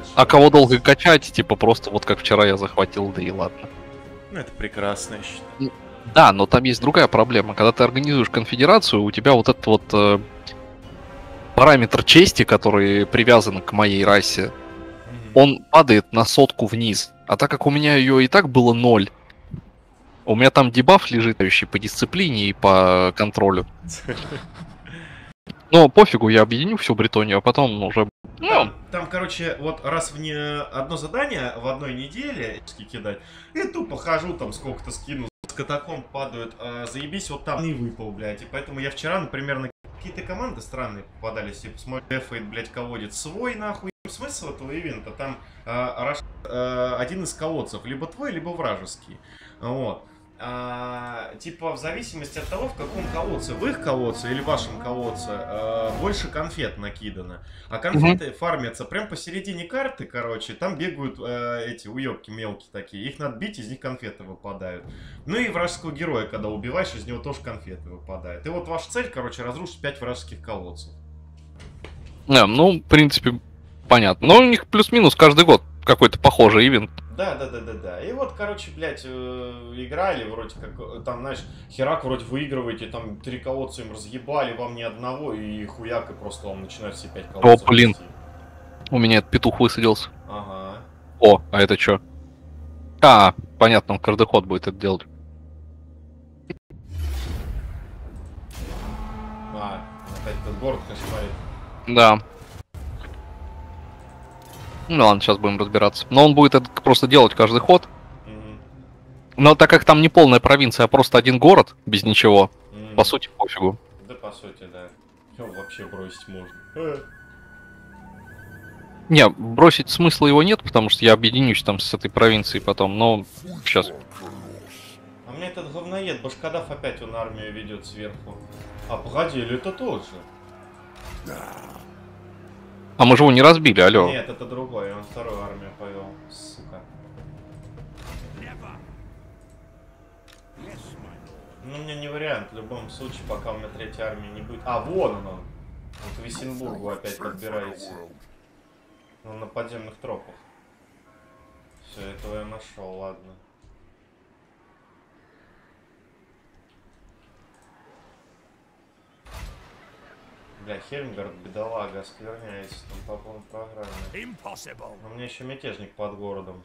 А кого долго качать, типа просто вот как вчера я захватил, да и ладно. Ну, это прекрасно, я считаю. Да, но там есть другая проблема. Когда ты организуешь конфедерацию, у тебя вот этот вот параметр чести, который привязан к моей расе, он падает на 100 вниз. А так как у меня ее и так было 0, у меня там дебаф лежит по дисциплине и по контролю. Но пофигу, я объединю всю Бретонию, а потом уже... Там, короче, вот раз в одно задание в одной неделе кидать, и тупо хожу, там сколько-то скину, с катакомб падают, заебись, вот там и выпал, блядь. И поэтому я вчера, например, на какие-то команды странные попадались, типа, смотрит, дефает, блядь, колодец свой, нахуй. Смысл этого ивента, там один из колодцев, либо твой, либо вражеский. Вот. Типа в зависимости от того, в каком колодце, в их колодце или в вашем колодце, больше конфет накидано. А конфеты фармятся прям посередине карты, короче, там бегают эти уёбки мелкие такие, их надо бить, из них конфеты выпадают. Ну и вражеского героя, когда убиваешь, из него тоже конфеты выпадают. И вот ваша цель, короче, разрушить 5 вражеских колодцев. Ну, в принципе, понятно. Но у них плюс-минус каждый год какой-то похожий ивент. Да. И вот, короче, блядь, играли вроде как, там, знаешь, херак вроде выигрываете, там 3 колодца им разъебали, вам ни одного, и хуяк, и просто вам начинают все 5 колодцев. О, блин. У меня этот петух высадился. Ага. О, а это что? Понятно, он каждый ход будет это делать. Опять этот город кошмарит. Да. Ну ладно, сейчас будем разбираться. Но он будет это просто делать каждый ход. Но так как там не полная провинция, а просто один город, без ничего, по сути, пофигу. Да, по сути, да. Его вообще бросить можно. Не, бросить смысла его нет, потому что я объединюсь там с этой провинцией потом, но сейчас. А мне этот говноед, Башкадав опять он армию ведет сверху. А погоди, или это тот же? А мы же его не разбили, алло. Нет, это другой, он вторую армию повел, сука. Ну, мне не вариант, в любом случае, пока у меня третьей армии не будет. Вон он. Вот к Виссенбургу опять подбирается. Он на подземных тропах. Все, этого я нашел, ладно. Бля, Хельмгард, бедолага, оскверняется там по полной программе. Но у меня еще мятежник под городом.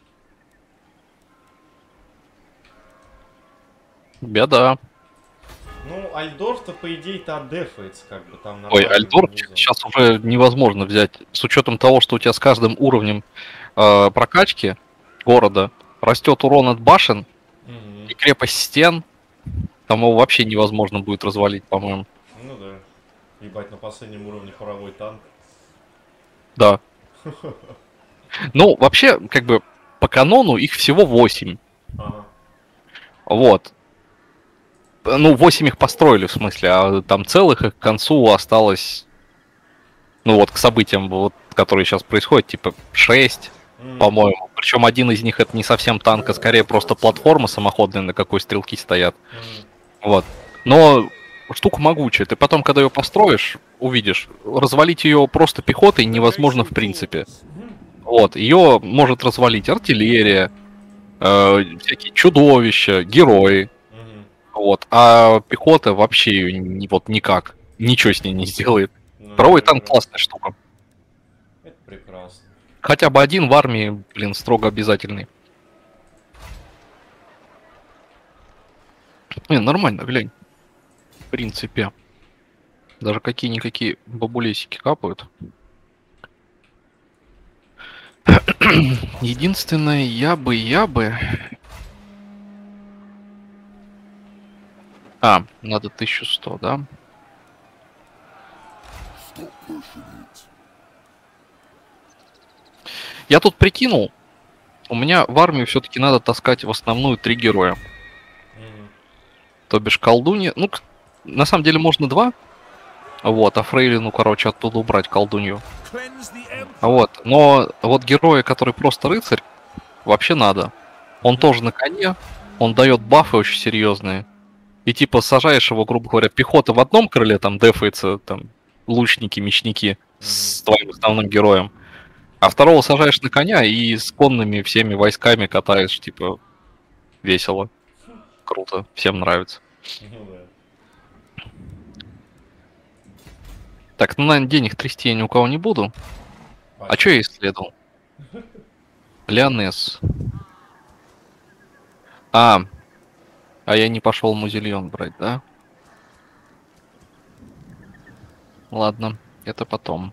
Беда. Ну, Альдорф-то, по идее-то, отдефается, как бы там на... Ой, Альдорф сейчас уже невозможно взять. С учетом того, что у тебя с каждым уровнем прокачки города растет урон от башен и крепость стен, там его вообще невозможно будет развалить, по-моему. Ну да. Ебать, на последнем уровне хоровой танк. Да. Ну, вообще, как бы, по канону их всего 8. Ага. Вот. Ну, 8 их построили, в смысле, а там целых их к концу осталось... Ну вот, к событиям, вот, которые сейчас происходят, типа 6, по-моему. Причем один из них это не совсем танк, а скорее просто платформа самоходная, на какой стрелки стоят. Вот. Но штука могучая. Ты потом, когда ее построишь, увидишь, развалить ее просто пехотой невозможно в принципе. Вот. Ее может развалить артиллерия, всякие чудовища, герои. Вот. А пехота вообще ее вот никак. Ничего с ней не сделает. Паровой танк классная штука. Это прекрасно. Хотя бы один в армии, блин, строго обязательный. Не, нормально, глянь. В принципе. Даже какие-никакие бабулесики капают. Единственное, я бы... Надо 1100, да? Я тут прикинул, у меня в армию все-таки надо таскать в основную 3 героя. То бишь колдунья. Ну, на самом деле можно 2. Вот, а Фрейлину, короче, оттуда убрать колдунью. Вот, но вот героя, который просто рыцарь, вообще надо. Он тоже на коне, он дает бафы очень серьезные. И типа сажаешь его, грубо говоря, пехота в одном крыле, там дефается, там, лучники, мечники с твоим основным героем. А второго сажаешь на коня и с конными всеми войсками катаешь, типа, весело. Круто, всем нравится. Ну да. Так, ну, наверное, денег трясти я ни у кого не буду. А что я исследовал? Леонес. А я не пошел музильон брать, да? Ладно, это потом.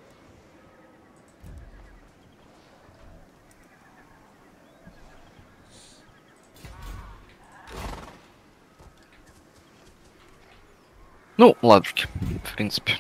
Ну, ладушки, в принципе.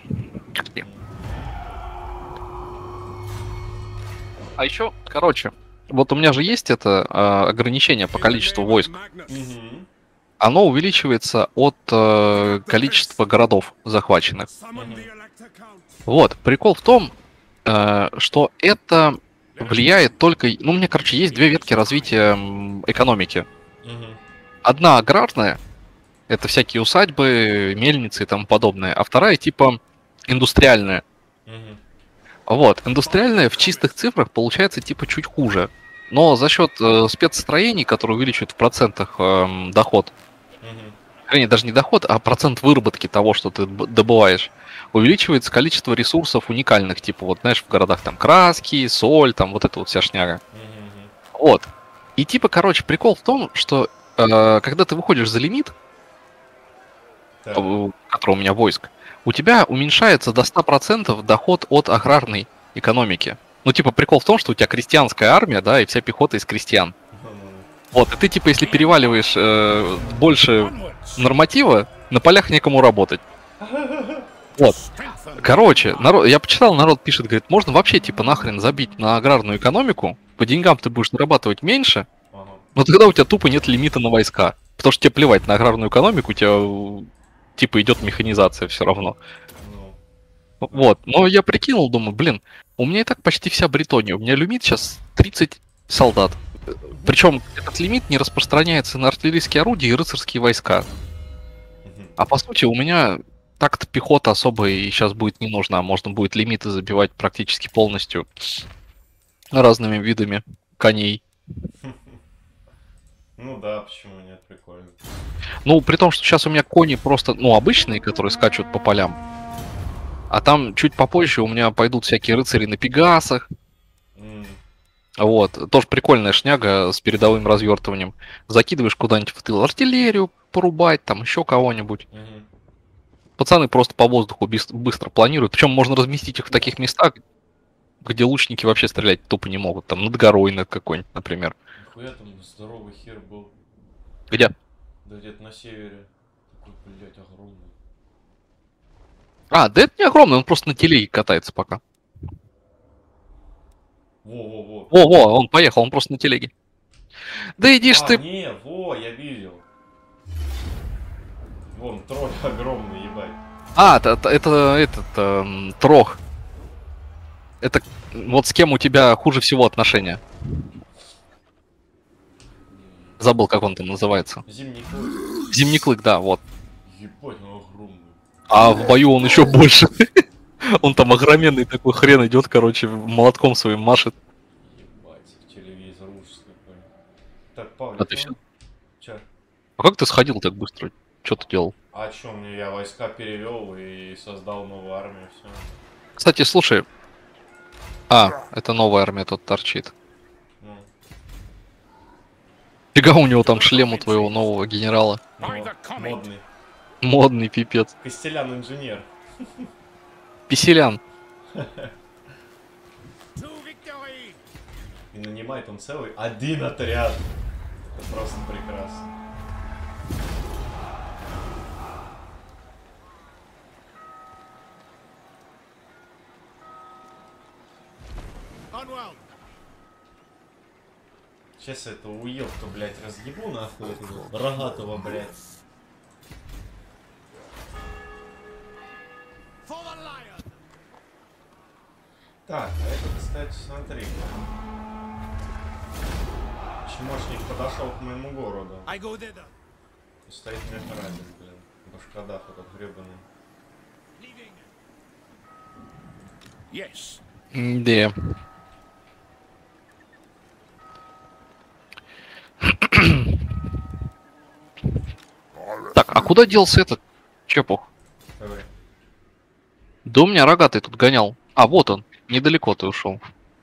А еще, короче, вот у меня же есть это ограничение по количеству войск. Мгм. Оно увеличивается от количества городов захваченных. Вот, прикол в том, что это влияет только... Ну, у меня, короче, есть две ветки развития экономики. Мгм. Одна аграрная, это всякие усадьбы, мельницы и тому подобное, а вторая типа индустриальная. Мгм. Вот, индустриальная в чистых цифрах получается типа чуть хуже. Но за счет спецстроений, которые увеличивают в процентах доход, Мгм. вернее, даже не доход, а процент выработки того, что ты добываешь, увеличивается количество ресурсов уникальных, типа вот, знаешь, в городах там краски, соль, там вот эта вот вся шняга. Мгм. Вот. И типа, короче, прикол в том, что когда ты выходишь за лимит, Так. который у меня войск, у тебя уменьшается до 100% доход от аграрной экономики. Ну, типа, прикол в том, что у тебя крестьянская армия, да, и вся пехота из крестьян. Ну-ну-ну. Вот, и ты, типа, если переваливаешь больше норматива, на полях некому работать. Вот. Короче, я почитал, народ пишет, говорит, можно вообще, типа, нахрен забить на аграрную экономику, по деньгам ты будешь зарабатывать меньше, Ага. но тогда у тебя тупо нет лимита на войска. Потому что тебе плевать на аграрную экономику, у тебя, типа, идет механизация все равно. Ну. Вот, но я прикинул, думаю, блин, у меня и так почти вся Бретония, у меня лимит сейчас 30 солдат. Причем этот лимит не распространяется на артиллерийские орудия и рыцарские войска. Мгм. А по сути у меня так-то пехота особо и сейчас будет не нужна. Можно будет лимиты забивать практически полностью разными видами коней. Ну да, почему нет, прикольно. Ну, при том, что сейчас у меня кони просто, ну, обычные, которые скачут по полям. А там чуть попозже у меня пойдут всякие рыцари на пегасах. М. Вот, тоже прикольная шняга с передовым развертыванием. Закидываешь куда-нибудь в тыл артиллерию порубать, там еще кого-нибудь. Мгм. Пацаны просто по воздуху быстро планируют. Причем можно разместить их в таких местах, где лучники вообще стрелять тупо не могут. Там над горой над какой-нибудь, например. Нихуя там здоровый хер был. Где? Да где-то на севере. Такой, блядь, огромный. А, да это не огромный, он просто на телеге катается пока. Во-во-во. Во-во, он поехал, он просто на телеге. Да иди ж А, ты. не, во, я видел. Вон, тролль огромный, ебать. А, это этот Трох. Это вот с кем у тебя хуже всего отношения. Забыл, как он там называется. Зимний клык. Зимний клык, да, вот. Ебать, он огромный. А в бою он еще больше. Он там огроменный такой хрен идет, короче, молотком своим машет. Ебать, телевизор ужас какой. Так, А Павлик, ты ну, все? чё? А как ты сходил так быстро? Что ты делал? А чё, мне я войска перевел и создал новую армию, все. Кстати, слушай. Это новая армия тут торчит. Ну, Фига у него там шлем у твоего нового генерала. модный. Модный пипец. Костелян-инженер. Писелян. И нанимает он целый один отряд. Это просто прекрасно. Сейчас этого уелка, блядь, разъебу нахуй этого рогатого, блядь. Так, а это, кстати, смотри. Чмошник подошел к моему городу. И стоит мехаразин, блин. Башкадах этот гребаный. Да. А куда делся этот чепух? Давай. Да у меня рогатый тут гонял. А, вот он. Недалеко ты ушел.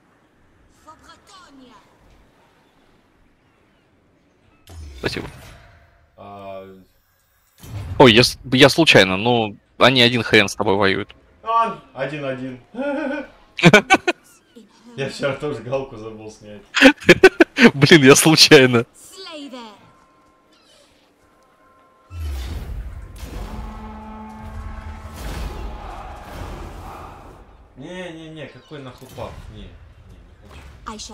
Спасибо. А, Ой, я случайно, ну, они один хрен с тобой воюют. 1-1. Я вчера тоже галку забыл снять. Блин, я случайно. Не, какой нахуй пап? Не хочу.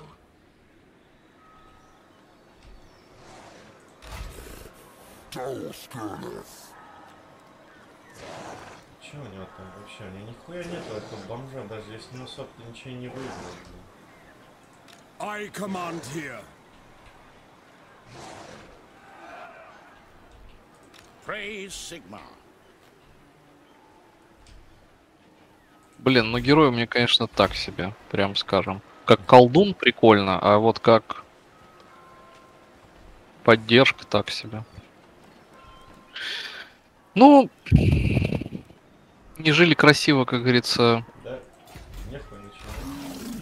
Че у него там вообще? У него нихуя нету этого бомжа, даже если на сотку ничего не выиграл. I command here. Praise Sigma. Блин, ну герой мне, конечно, так себе, прям скажем. Как колдун прикольно, а вот как поддержка так себе. Ну, не жили красиво, как говорится. Да? Нехуй ничего.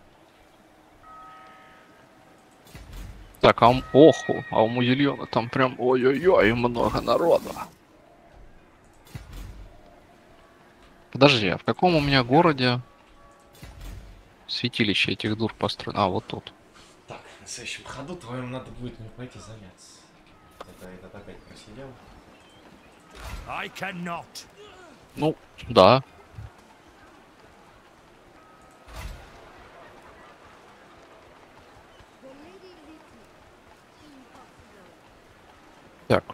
Так, а у Музильона там прям ой-ой-ой, много народу. Подожди, а в каком у меня городе святилище этих дур построено? А, вот тут. Так, на следующем ходу твоем надо будет мне пойти заняться. Этот опять просидел. I cannot. Ну, да. Так.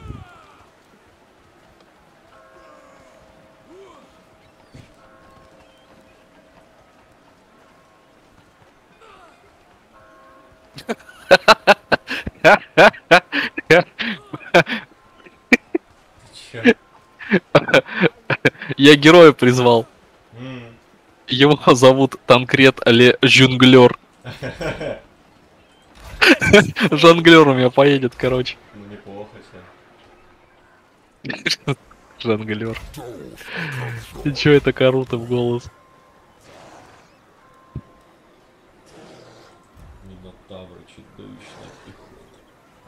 Че? Я героя призвал. Его зовут Танкрет Ле Жонглер. Жонглер у меня поедет, короче. Ну неплохо все. Жонглер. И чё это Карута в голос? Минотавры, чудовищная пехота.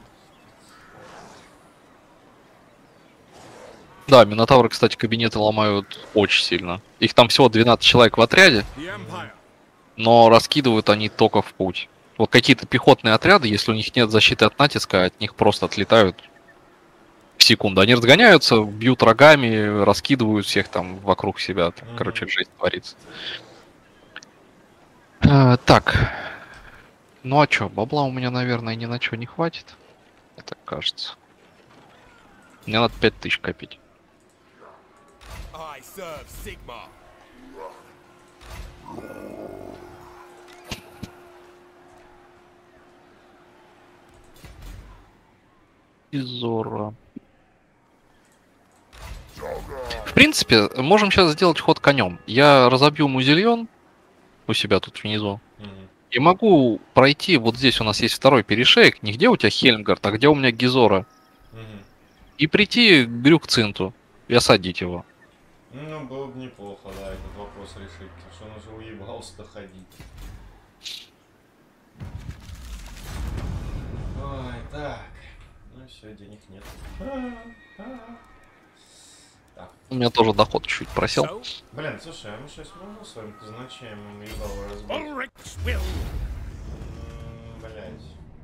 Да, Минотавры, кстати, кабинеты ломают очень сильно. Их там всего 12 человек в отряде, The Empire. но раскидывают они только в путь. Вот какие-то пехотные отряды, если у них нет защиты от натиска, от них просто отлетают в секунду. Они разгоняются, бьют рогами, раскидывают всех там вокруг себя. Там, короче, жизнь творится. Так. Ну а чё, бабла у меня, наверное, ни на чё не хватит. Мне так кажется. Мне надо 5000 копить. I serve Sigma. Изора. В принципе, можем сейчас сделать ход конем. Я разобью Музильон у себя тут внизу. И могу пройти, вот здесь у нас есть второй перешеек, не где у тебя Хельмгард, а где у меня Гизора. И прийти к Грюкцинту и осадить его. Ну, было бы неплохо, да, этот вопрос решить, потому что он уже уебался доходить. Ой, так. Ну все, денег нет. Так. У меня тоже доход чуть просел. So, Блин, слушай, а мы сейчас можем с вами казначеем ебало разбить? Ulrich's will. Блять.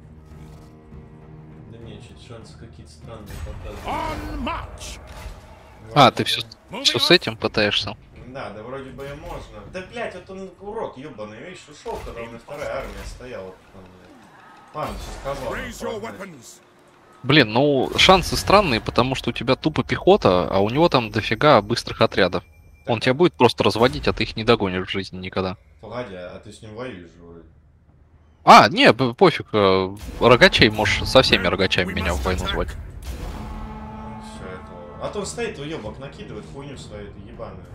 Да не, чуть шансы какие-то странные показывают. On march. А, ты все с этим пытаешься? Да, да вроде бы и можно. Да блять, вот он урод ебаный, видишь, ушел, когда у меня вторая армия стояла. Ладно, сейчас сказал. Raise your weapons. Блин, ну шансы странные, потому что у тебя тупо пехота, а у него там дофига быстрых отрядов. Он тебя будет просто разводить, а ты их не догонишь в жизни никогда. Погоди, а ты с ним воюешь же вроде. А, не, пофиг, рогачей, можешь со всеми рогачами меня в войну звать. Все это. А то он стоит, уебок, накидывает хуйню свою, это ебаную.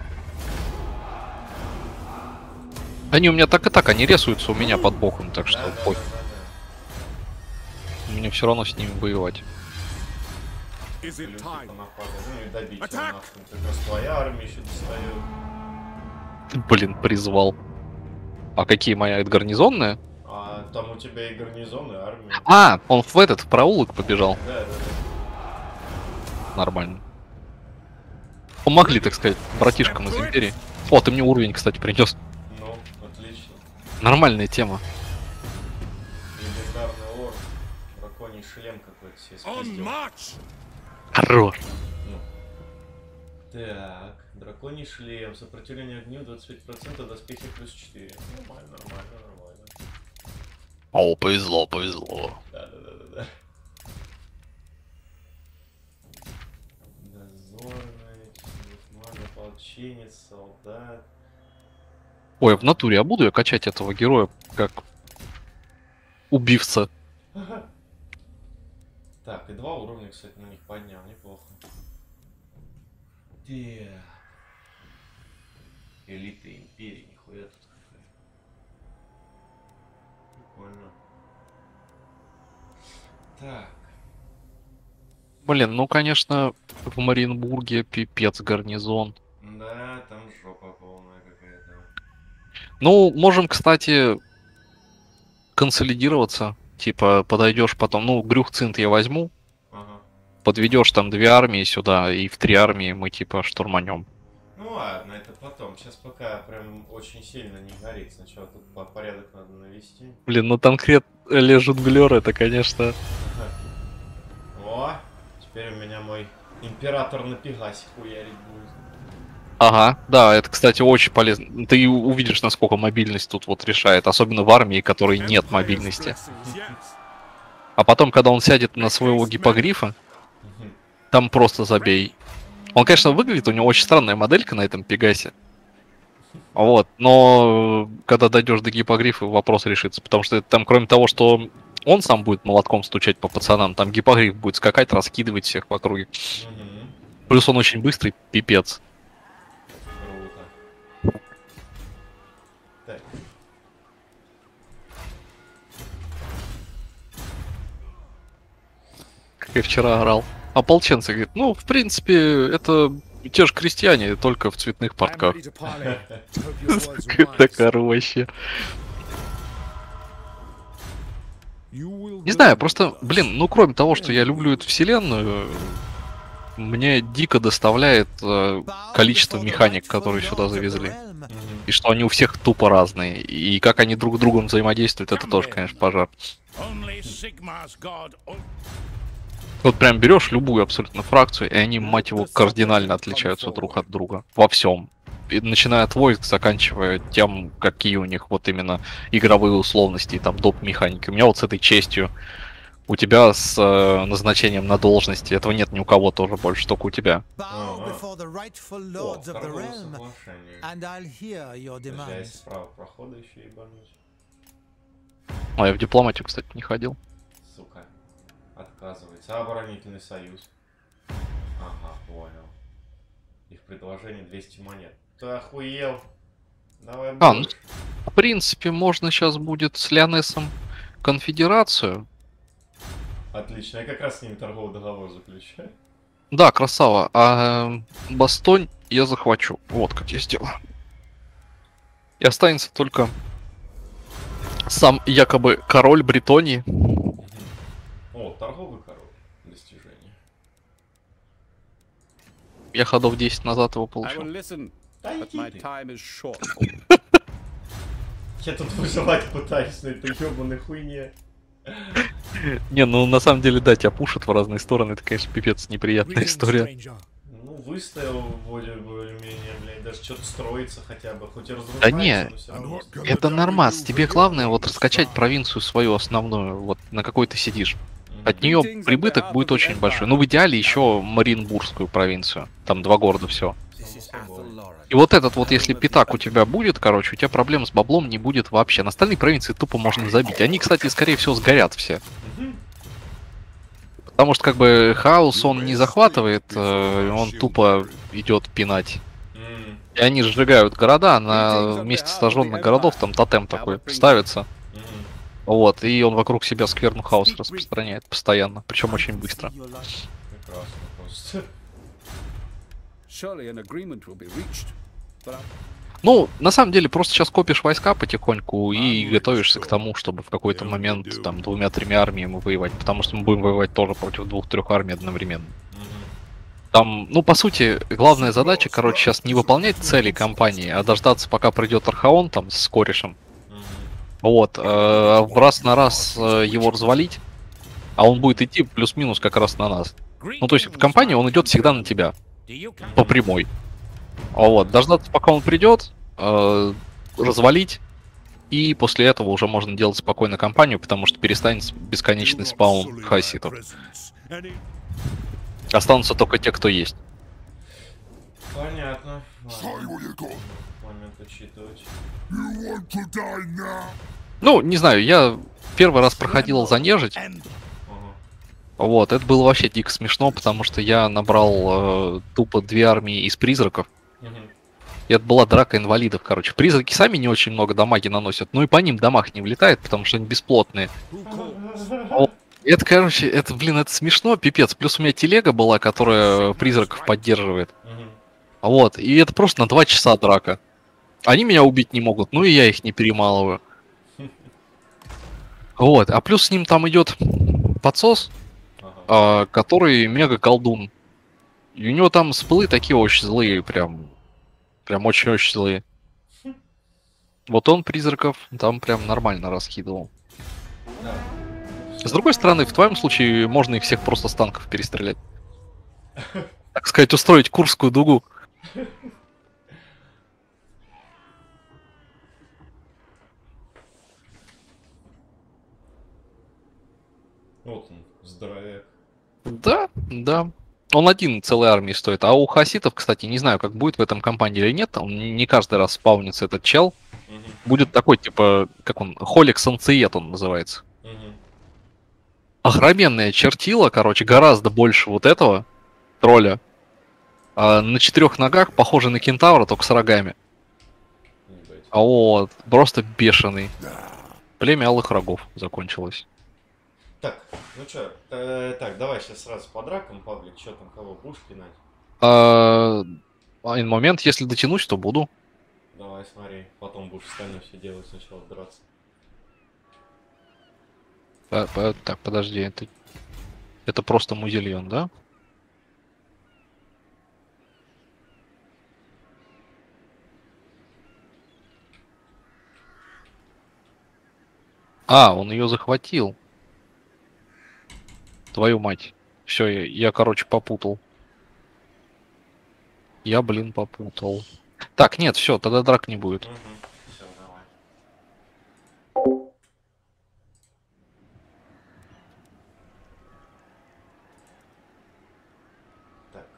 Они у меня так и так, они рисуются у меня под боком, так что Да, пофиг. Мне все равно с ними воевать. Is it люди time? понападали. Ну и добить его Attack! нахуй. Как раз твоя армия еще достает. Блин, призвал. А какие моя? Это гарнизонная? А там у тебя и гарнизон, и армия. А, он в этот, в проулок побежал. Да, да, да. Нормально. Помогли, так сказать, братишкам из Империи. О, ты мне уровень, кстати, принес. Ну, отлично. Нормальная тема. Легендарный лорд. Драконий шлем какой-то себе On спиздил. march! Хорош. Ну. Так, драконий шлем, сопротивление огню 25%, доспехи плюс 4. Нормально, нормально, нормально. О, повезло, повезло. Да, да, да, да, да. Дозорный, телефон, ополченец, солдат. Ой, в натуре, а буду я качать этого героя как убивца? Так, и 2 уровня, кстати, на них поднял, неплохо. Элита империи, нихуя тут какая. Прикольно. Так. Блин, ну конечно, в Мариенбурге пипец гарнизон. Да, там жопа полная какая-то. Ну, можем, кстати, консолидироваться. Типа, подойдешь потом, ну, Грюхцинт я возьму, Ага. подведешь там 2 армии сюда, и в 3 армии мы типа штурманем. Ну ладно, это потом. Сейчас пока прям очень сильно не горит. Сначала тут порядок надо навести. Блин, ну конкрет Жонглер это, конечно. О, теперь у меня мой император на Пегасе хуярить будет. Ага, да, это, кстати, очень полезно. Ты увидишь, насколько мобильность тут вот решает, особенно в армии, которой нет Empire's мобильности. blessings, yes. А потом, когда он сядет на своего гиппогрифа, Мгм. там просто забей. Он, конечно, выглядит, у него очень странная моделька на этом Пегасе. Вот, но когда дойдешь до гиппогрифа, вопрос решится, потому что там, кроме того, что он сам будет молотком стучать по пацанам, там гиппогриф будет скакать, раскидывать всех в округе. Мгм. Плюс он очень быстрый, пипец. Круто. Так. Как я вчера орал. Ополченцы говорит, ну, в принципе, это те же крестьяне, только в цветных I'm портках. ready to parley. Hope your words are Это wise. короче. You will Не знаю, go просто, with us. блин, ну кроме того, что я люблю эту вселенную, мне дико доставляет количество механик, которые сюда завезли. Мгм. И что они у всех тупо разные. И как они друг с другом взаимодействуют, это тоже, конечно, пожар. Only Sigmar's god. Вот прям берешь любую абсолютно фракцию, и они, мать его, кардинально отличаются друг от друга. Во всем. И начиная от войск, заканчивая тем, какие у них вот именно игровые условности и там доп. Механики. У меня вот с этой честью, у тебя с назначением на должности, этого нет ни у кого тоже больше, только у тебя. Bow before the rightful О, lords of the торговое realm, соглашение. and I'll hear your Подожди, а если demands. справа прохода еще ебануть? А я в дипломатию, кстати, не ходил. Сука. Отказывается. Оборонительный союз. Ага, понял. Их предложение 200 монет. Ты охуел? Давай А, ну, больше. в принципе, можно сейчас будет с Лионесом конфедерацию. Отлично, я как раз с ними торговый договор заключаю. Да, красава. А Бастонь я захвачу. Вот как я сделаю. И останется только сам якобы король Бретонии. О, торговый король. Достижение. Я ходов 10 назад его I will получил. listen, Да but иди my ты. time is short. Я тут выживать пытаюсь на этой ёбаной хуйне. Не, ну на самом деле, да, тебя пушат в разные стороны. Это, конечно, пипец неприятная Greetings, история. stranger. Ну, выстоял более-менее, блядь, даже что-то строится хотя бы, хоть и Да разрушается, не, но всё And равно. what can это the devil нормас. do Тебе for главное your вот noble раскачать star? провинцию свою основную, вот на какой ты сидишь. Мгм. От нее Greetings on прибыток behalf будет of the очень большой. Empire. Ну, в идеале еще Мариенбургскую провинцию. Там 2 города всего. This is Само собой. Athel И вот этот вот, если пятак у тебя будет, короче, у тебя проблем с баблом не будет вообще. На остальные провинции тупо можно забить. Они, кстати, скорее всего, сгорят все. Мгм. Потому что, как бы, хаос он не захватывает, он тупо идет пинать. М, И они сжигают города, на месте сожженных городов там тотем такой ставится. мгм. Вот, и он вокруг себя скверну хаоса распространяет постоянно, причем очень быстро. Прекрасно, прекрасно. просто. Surely an agreement will be reached. But Ну, на самом деле, просто сейчас копишь войска потихоньку и готовишься к тому, чтобы в какой-то момент там 2-3 армиями воевать, потому что мы будем воевать тоже против 2-3 армий одновременно. Там, ну, по сути, главная задача, короче, сейчас не выполнять цели кампании, а дождаться, пока придет Архаон там с корешем. Вот, раз на раз его развалить, а он будет идти плюс-минус как раз на нас. Ну, то есть в кампании он идет всегда на тебя, по прямой. Вот, дождаться, пока он придет, развалить, и после этого уже можно делать спокойно кампанию, потому что перестанет бесконечный спаун хаоситов. Останутся только те, кто есть. Понятно. Ладно. Момент учитывать. Ну, не знаю, я первый раз проходил за нежить. Ага. Вот, это было вообще дико смешно, потому что я набрал тупо 2 армии из призраков. И это была драка инвалидов, короче. Призраки сами не очень много дамаги наносят, ну и по ним дамаг не влетает, потому что они бесплотные. Это, короче, это, блин, это смешно, пипец. Плюс у меня телега была, которая призраков поддерживает. Вот, и это просто на 2 часа драка. Они меня убить не могут, ну и я их не перемалываю. Вот, а плюс с ним там идет подсос, который мега колдун. И у него там спылы такие очень злые, прям очень-очень злые. Вот он призраков там прям нормально раскидывал. С другой стороны, в твоем случае можно их всех просто с танков перестрелять. Так сказать, устроить Курскую дугу. Вот он, здоровяк. Да, да. Он один целой армии стоит. А у хаситов, кстати, не знаю, как будет в этом кампании или нет. Он не каждый раз спаунится этот чел. Будет такой, типа, как он, Холик Санциет он называется. Охроменное чертило, короче, гораздо больше вот этого тролля. На 4 ногах, похоже на кентавра, только с рогами. А вот, просто бешеный. Племя алых рогов закончилось. Так, ну чё, так, давай сейчас сразу по дракам, Павлик, чё там, кого будешь пинать? Один момент, если дотянусь, то буду. Давай, смотри, потом будешь остальное все делать, сначала драться. Так, подожди, это просто музильон, да? А, он ее захватил. Твою мать. Все, я, короче, попутал. Я, блин, попутал. Так, нет, все, тогда драк не будет. Все, давай. Так.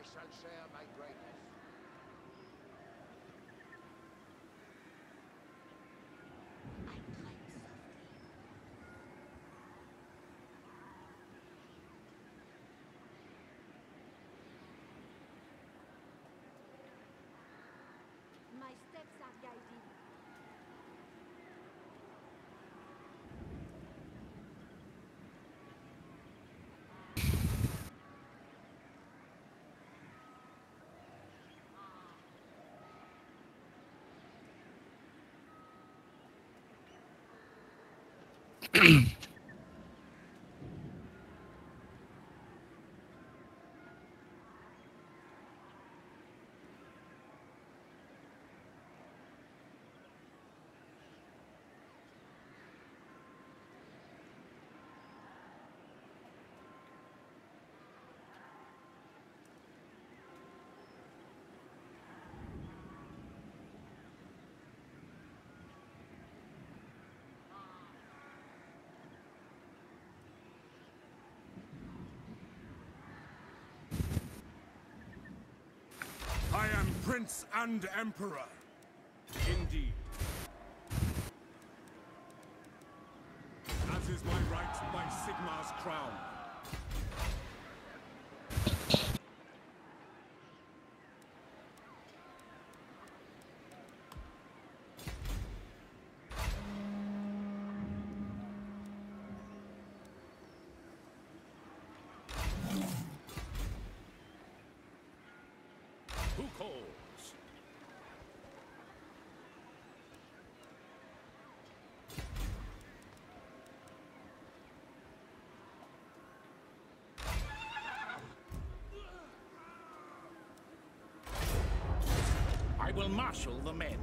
shall share my greatness. I climb softly. My steps are guided. I am Prince and Emperor. Indeed. As is my right by Sigmar's crown. Who calls? I will marshal the men.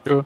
Чё?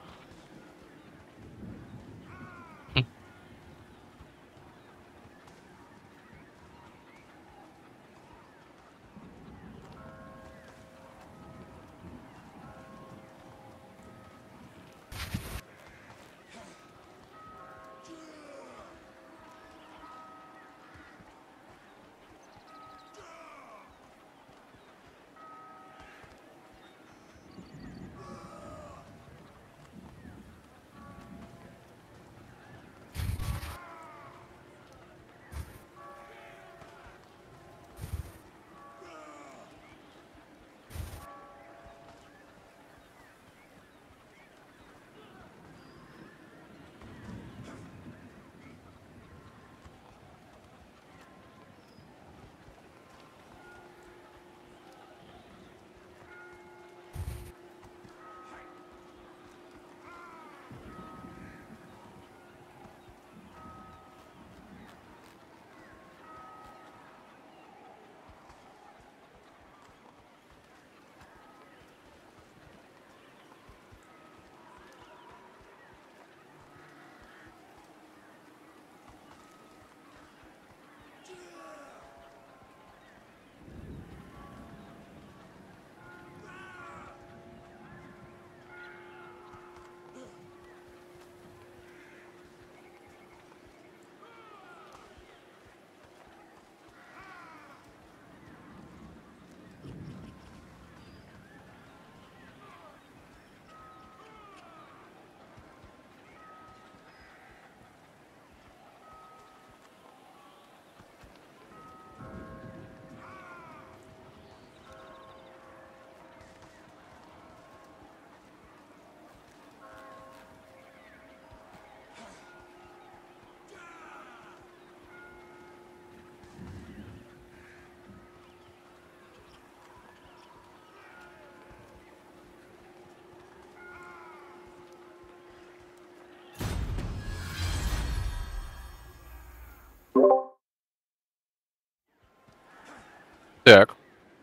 Так.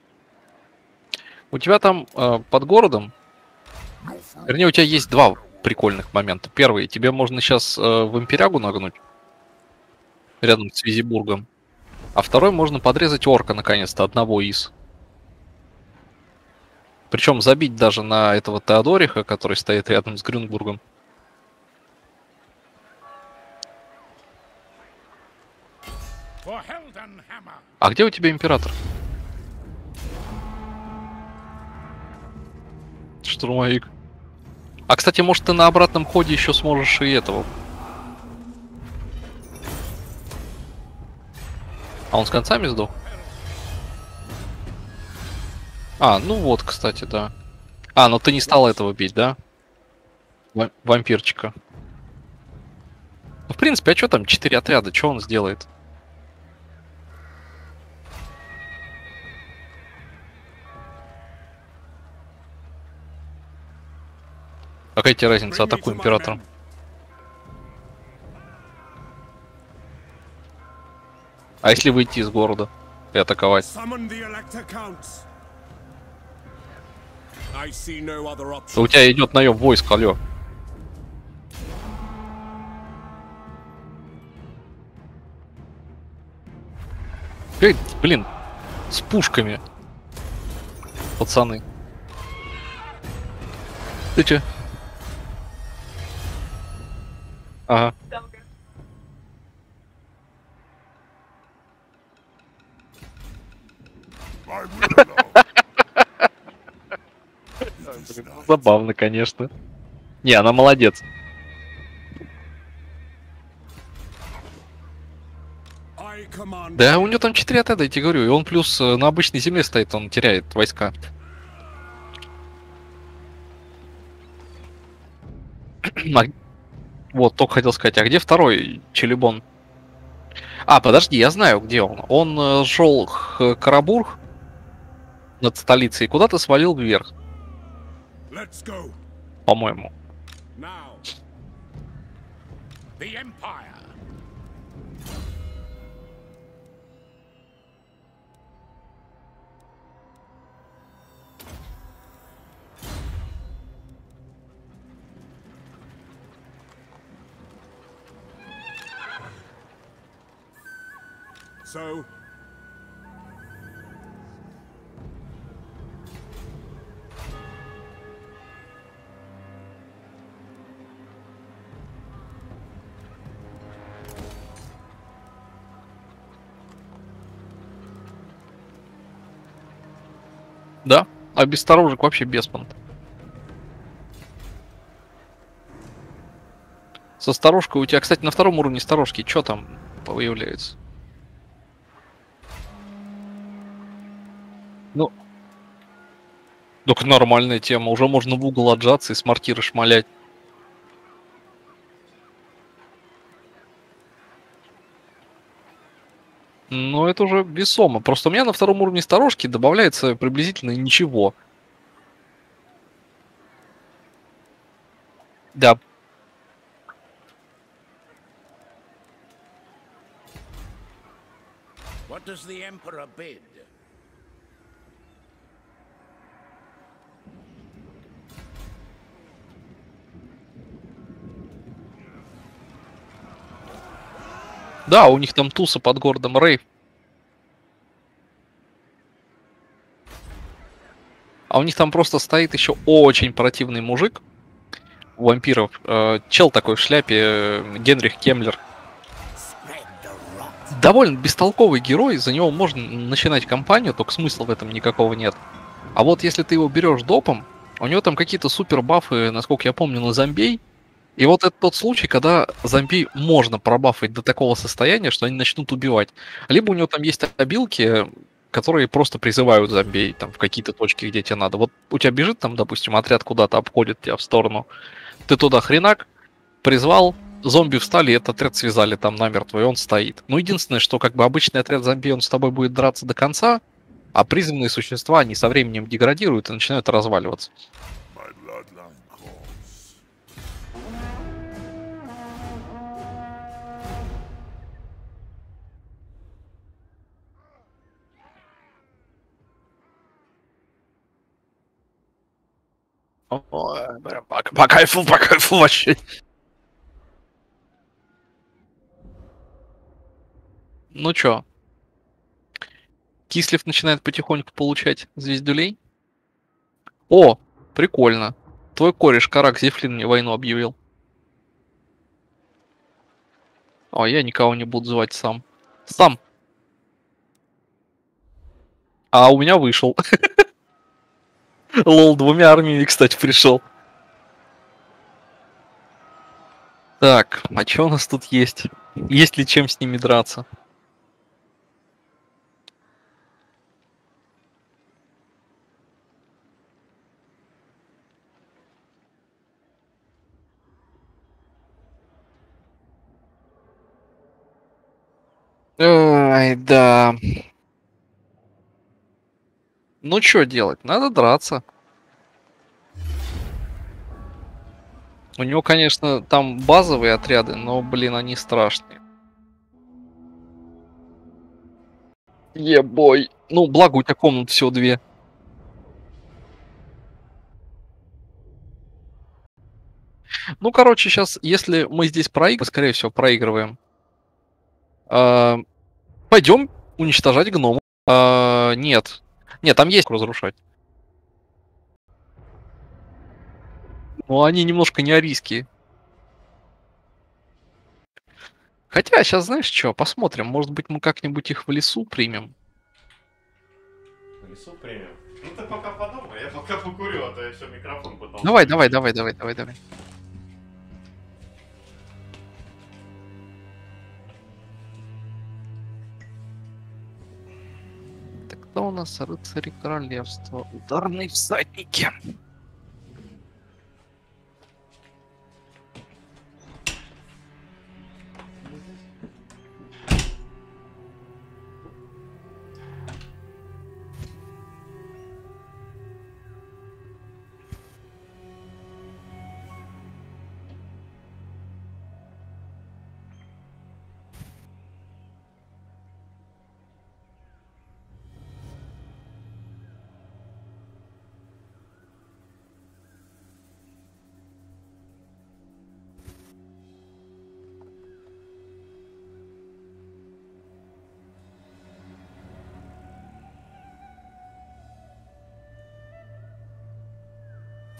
У тебя там под городом, вернее, у тебя есть два прикольных момента. Первый, тебе можно сейчас в Имперягу нагнуть, рядом с Визибургом. А второй, можно подрезать орка, наконец-то, одного из. Причем забить даже на этого Теодориха, который стоит рядом с Грюнбургом. For Heldenhammer. А где у тебя Император? Штурмовик. А, кстати, может, ты на обратном ходе еще сможешь и этого. А он с концами сдох? А, ну вот, кстати, да. А, но ты не стал этого бить, да? Вампирчика. Ну, в принципе, а что там 4 отряда? Что он сделает? Какая тебе разница, Bring me атакуй to my Императором? men. А если выйти из города и атаковать? Summon the Elector Counts. I see no other У option. тебя идет наем войск, алё. Блин, с пушками. Пацаны. Ты че? Ага. Забавно, конечно. Не, она молодец. I command. Да, у него там 4 отряда, я тебе говорю, и он плюс на обычной земле стоит, он теряет войска. Вот, только хотел сказать, а где второй Челебон? А, подожди, я знаю, где он. Он шел Карабург над столицей и куда-то свалил вверх, Let's go. по-моему. Now. The Empire. So, Да, а без сторожек вообще без понт. Со сторожкой у тебя, кстати, на втором уровне сторожки, что там появляется? Ну, так нормальная тема, уже можно в угол отжаться и с мортиры шмалять. Ну, это уже весомо. Просто у меня на втором уровне сторожки добавляется приблизительно ничего. Да. What does the Emperor bid? Да, у них там туса под городом Рейв. А у них там просто стоит еще очень противный мужик. У вампиров. Чел такой в шляпе, Генрих Кемлер. Довольно бестолковый герой, за него можно начинать кампанию, только смысла в этом никакого нет. А вот если ты его берешь допом, у него там какие-то супер бафы, насколько я помню, на зомбей. И вот это тот случай, когда зомби можно пробафать до такого состояния, что они начнут убивать. Либо у него там есть обилки, которые просто призывают зомбей там в какие-то точки, где тебе надо. Вот у тебя бежит там, допустим, отряд куда-то обходит тебя в сторону. Ты туда хренак, призвал, зомби встали, и этот отряд связали там намертво, и он стоит. Ну, единственное, что как бы обычный отряд зомби, он с тобой будет драться до конца, а призванные существа, они со временем деградируют и начинают разваливаться. my bloodline calls. Ой, прям по кайфу вообще. Ну чё, Кислев начинает потихоньку получать звездюлей. О, прикольно. Твой кореш Карак Зефлин мне войну объявил. О, я никого не буду звать сам. Сам. А у меня вышел. Лол, 2 армиями, кстати, пришел. Так, а что у нас тут есть? Есть ли чем с ними драться? Ай, да. Ну что делать? Надо драться. У него, конечно, там базовые отряды, но, блин, они страшные. Ебой. Ну, благо у тебя комнат всего 2. Ну, короче, сейчас, если мы здесь проигрываем, скорее всего, проигрываем, пойдем уничтожать гномов. Нет. Нет, там есть разрушать. Но они немножко не арийские. Хотя, сейчас знаешь что, посмотрим. Может быть, мы как-нибудь их в лесу примем. В лесу премиум. Ну ты пока подумай, я пока покурю, а то я все микрофон пытался. Давай, давай, давай, давай, давай, давай. Так, кто у нас рыцари королевства? Ударные всадники.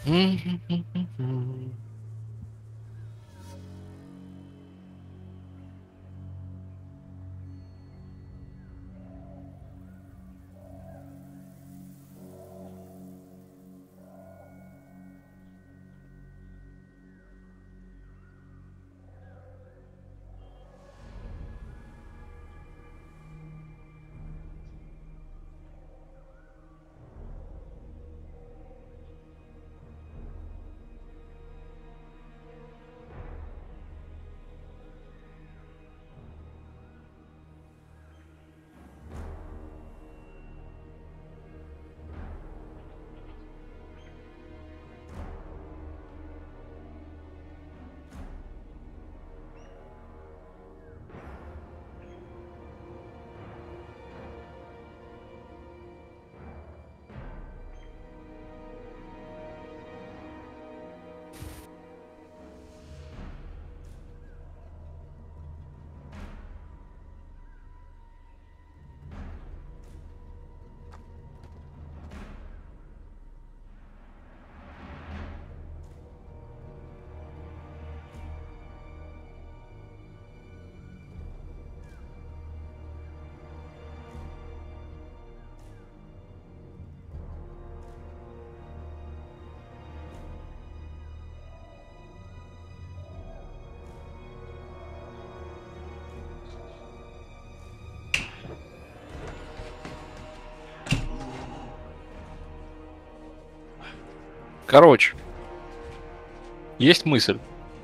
Короче, есть мысль.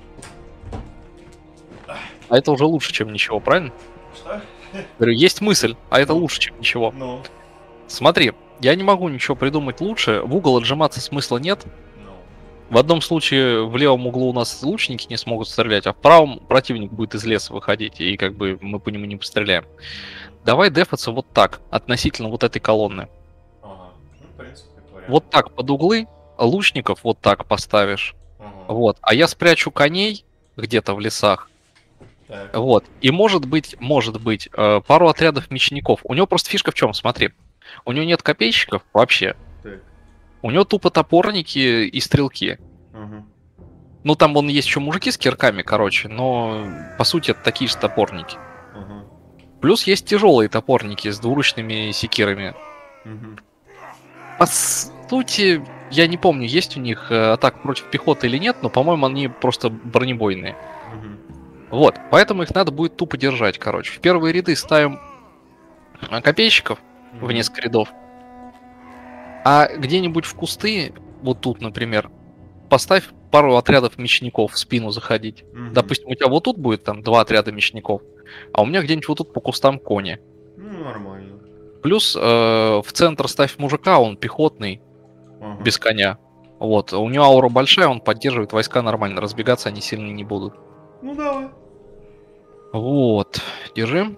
А это уже лучше, чем ничего, правильно? Что? Говорю, есть мысль, а это лучше, чем ничего. Ну, Смотри, я не могу ничего придумать лучше. В угол отжиматься смысла нет. ну. В одном случае в левом углу у нас лучники не смогут стрелять, а в правом противник будет из леса выходить, и как бы мы по нему не постреляем. Давай дефаться вот так, относительно вот этой колонны. Ага. Ну, в принципе, вариант. Вот так под углы, лучников вот так поставишь. Ага. Вот. А я спрячу коней где-то в лесах. Так. Вот. И может быть, пару отрядов мечников. У него просто фишка в чем? Смотри. У него нет копейщиков вообще. Так. У него тупо топорники и стрелки. Ага. Ну, там вон есть еще мужики с кирками, короче, но по сути это такие же топорники. Ага. Плюс есть тяжелые топорники с двуручными секирами. Мгм. По сути, я не помню, есть у них атака против пехоты или нет, но, по-моему, они просто бронебойные. Мгм. Вот, поэтому их надо будет тупо держать, короче. В первые ряды ставим копейщиков в Мгм. несколько рядов. А где-нибудь в кусты, вот тут, например, поставь пару отрядов мечников в спину заходить. Мгм. Допустим, у тебя вот тут будет там 2 отряда мечников, а у меня где-нибудь вот тут по кустам кони. Ну, нормально. Плюс в центр ставь мужика, он пехотный, Ага. без коня. Вот, у него аура большая, он поддерживает войска нормально, разбегаться они сильно не будут. Ну, давай. Вот, держим.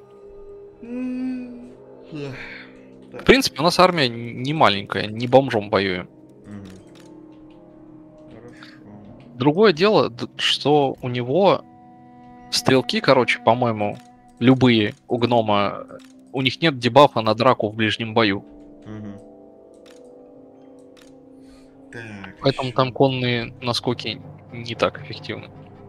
В Так. принципе, у нас армия не маленькая, не бомжом воюем. Мгм. Хорошо. Другое дело, что у него стрелки, короче, по-моему, любые у гнома, у них нет дебафа на драку в ближнем бою. Мгм. Так. Поэтому ещё. там конные наскоки не так эффективны.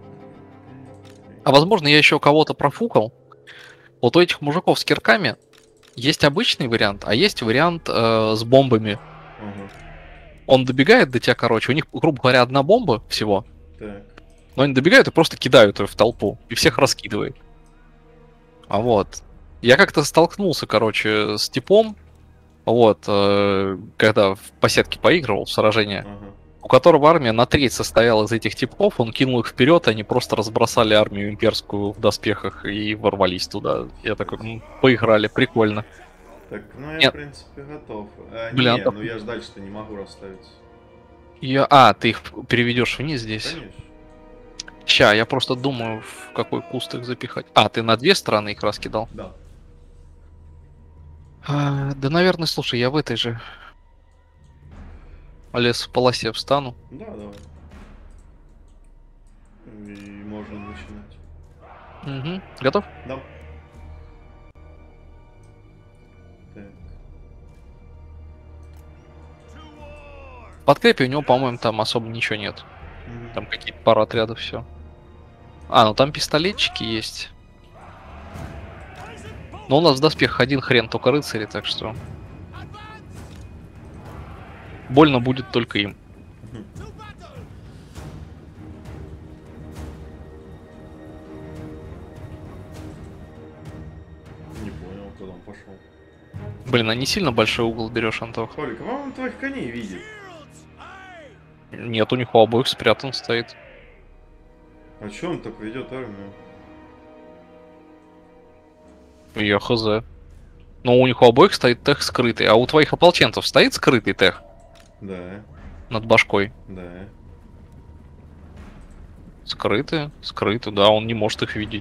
А возможно, я еще кого-то профукал. Вот у этих мужиков с кирками есть обычный вариант, а есть вариант с бомбами. Ага. Он добегает до тебя, короче, у них, грубо говоря, одна бомба всего, Так. но они добегают и просто кидают ее в толпу, и всех раскидывает. А вот. Я как-то столкнулся, короче, с типом, вот, когда в посетке поигрывал в сражение, Ага. у которого армия на треть состояла из этих типов, он кинул их вперед, они просто разбросали армию имперскую в доспехах и ворвались туда. Я такой, поиграли, прикольно. Так, ну я Нет. в принципе готов. Бля, Не, так- ну я ж дальше-то не могу расставить. Ты их переведешь вниз здесь? Конечно. Ща, я просто думаю, в какой куст их запихать. Ты на 2 стороны их раскидал? Да. Да, наверное, слушай, я в этой же лесополосе встану. Да, давай. И можно начинать. Угу. Готов? Да. Так. подкрепе у него, по-моему, там особо ничего нет. Там какие-то пара отрядов, все. А, ну там пистолетчики есть. Но у нас в доспехах один хрен, только рыцари, так что... Больно будет только им. Не понял, куда он пошел. Блин, а не сильно большой угол берешь, Антох? Толик, а он твоих коней видит. Нет, у них у обоих спрятан стоит. А чё он так ведет армию? Я хз. Но у них у обоих стоит тех скрытый. А у твоих ополченцев стоит скрытый тех Да, над башкой? да. Скрытый? Скрытый, да, он не может их видеть.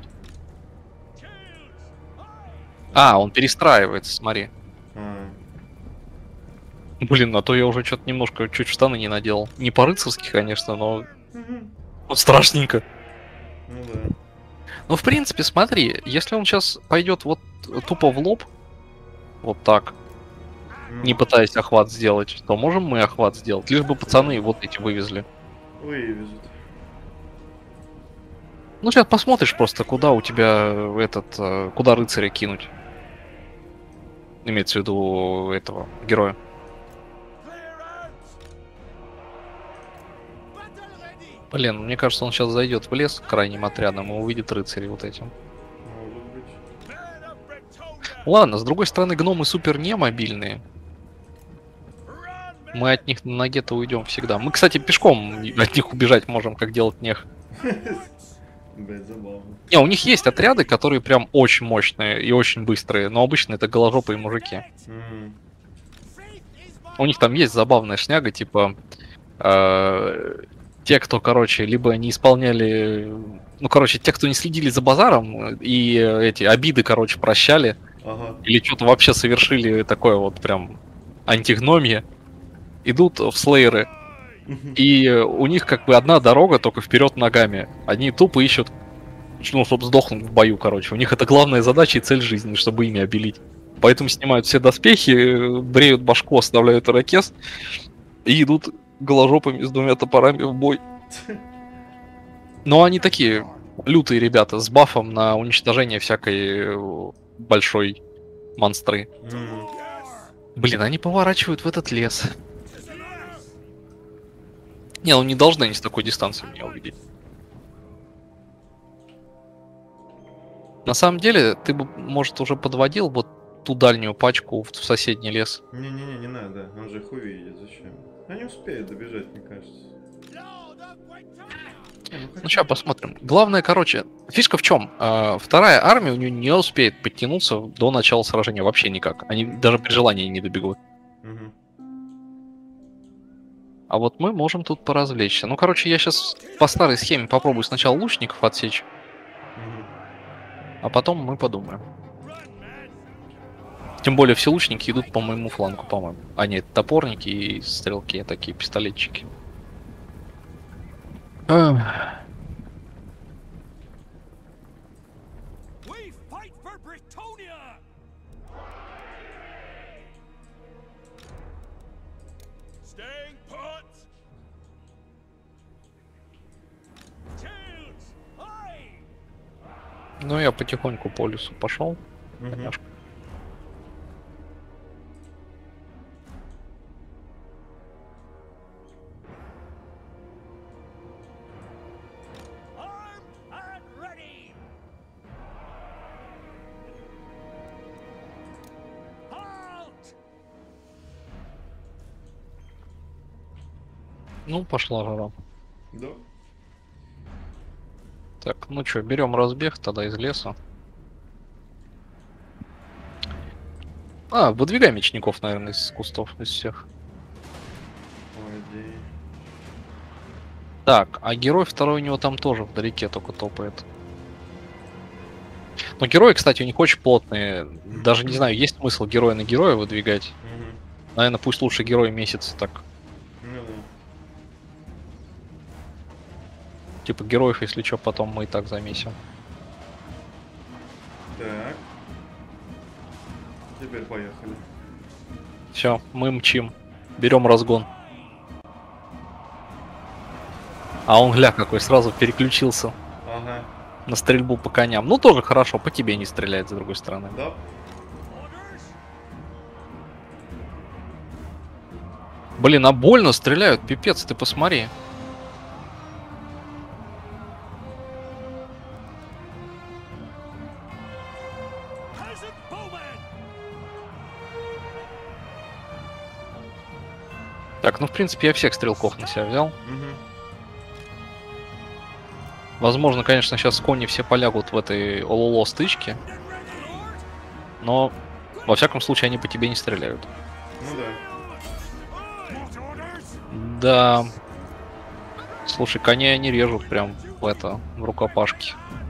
А, он перестраивается, смотри. А, Блин, а то я уже что-то немножко чуть в штаны не наделал. Не по-рыцарски, конечно, но мгм. вот страшненько. Ну да. Ну, в принципе, смотри, если он сейчас пойдет вот тупо в лоб, вот так, Ну, не пытаясь охват сделать, то можем мы охват сделать. Лишь бы пацаны вот эти вывезли. вывезут. Ну, сейчас посмотришь просто, куда у тебя куда рыцаря кинуть. Имеется в виду этого героя. Блин, мне кажется, он сейчас зайдет в лес крайним отрядом и увидит рыцарей вот этим. Может быть. Ладно, с другой стороны, гномы супер не мобильные. Мы от них на ноге-то уйдем всегда. Мы, кстати, пешком от них убежать можем, как делать нех. Блять, забавно. Не, у них есть отряды, которые прям очень мощные и очень быстрые, но обычно это голожопые мужики. М. У них там есть забавная шняга, типа те, кто, короче, либо не исполняли, ну, короче, те, кто не следили за базаром и эти обиды, короче, прощали, Ага. или что-то вообще совершили такое вот прям антигномье, идут в слейеры. И у них как бы одна дорога, только вперед ногами. Они тупо ищут, ну, чтобы сдохнуть в бою, короче. У них это главная задача и цель жизни, чтобы ими обелить. Поэтому снимают все доспехи, бреют башку, оставляют ирокез и идут голожопами с двумя топорами в бой. Но они такие лютые ребята с бафом на уничтожение всякой большой монстры. М. Блин, они поворачивают в этот лес. Не, ну не должны они с такой дистанции меня увидеть. На самом деле, ты бы, может, уже подводил вот ту дальнюю пачку в соседний лес. Не-не-не, не надо. Он же их увидит. Зачем? Они успеют добежать, мне кажется. Ну, сейчас посмотрим. Главное, короче, фишка в чем? Вторая армия у нее не успеет подтянуться до начала сражения вообще никак. Они даже при желании не добегут. Мгм. А вот мы можем тут поразвлечься. Ну, короче, я сейчас по старой схеме попробую сначала лучников отсечь, Мгм. а потом мы подумаем. Тем более все лучники идут по моему флангу, по-моему. А нет, топорники и стрелки, такие пистолетчики. We fight for Britonia! Staying put! Shields! Aye! Ну, я потихоньку по лесу пошел. Мгм. Конечно. Armed and ready! Halt! Ну, пошла жара. Да. Так, ну что, берем разбег тогда из леса. А, выдвигай мечников, наверное, из кустов, из всех. Пойди. Так, а герой второй у него там тоже вдалеке только топает. Но герои, кстати, у них очень плотные. Даже не знаю, есть смысл героя на героя выдвигать. Мгм. Наверное, пусть лучше герой месяц так. Ну да. Типа героев, если что, потом мы и так замесим. Так. Теперь поехали. Все, мы мчим. Берем разгон. А он, гля, какой, сразу переключился Ага, на стрельбу по коням. Ну, тоже хорошо, по тебе не стреляет, с другой стороны. да. Блин, а больно стреляют, пипец, ты посмотри. Peasant bowman! Так, ну, в принципе, я всех стрелков на себя взял. Угу. Возможно, конечно, сейчас кони все полягут в этой ололо стычке, но, во всяком случае, они по тебе не стреляют. Ну да. What orders? Да. Слушай, коней они режут прям в рукопашке.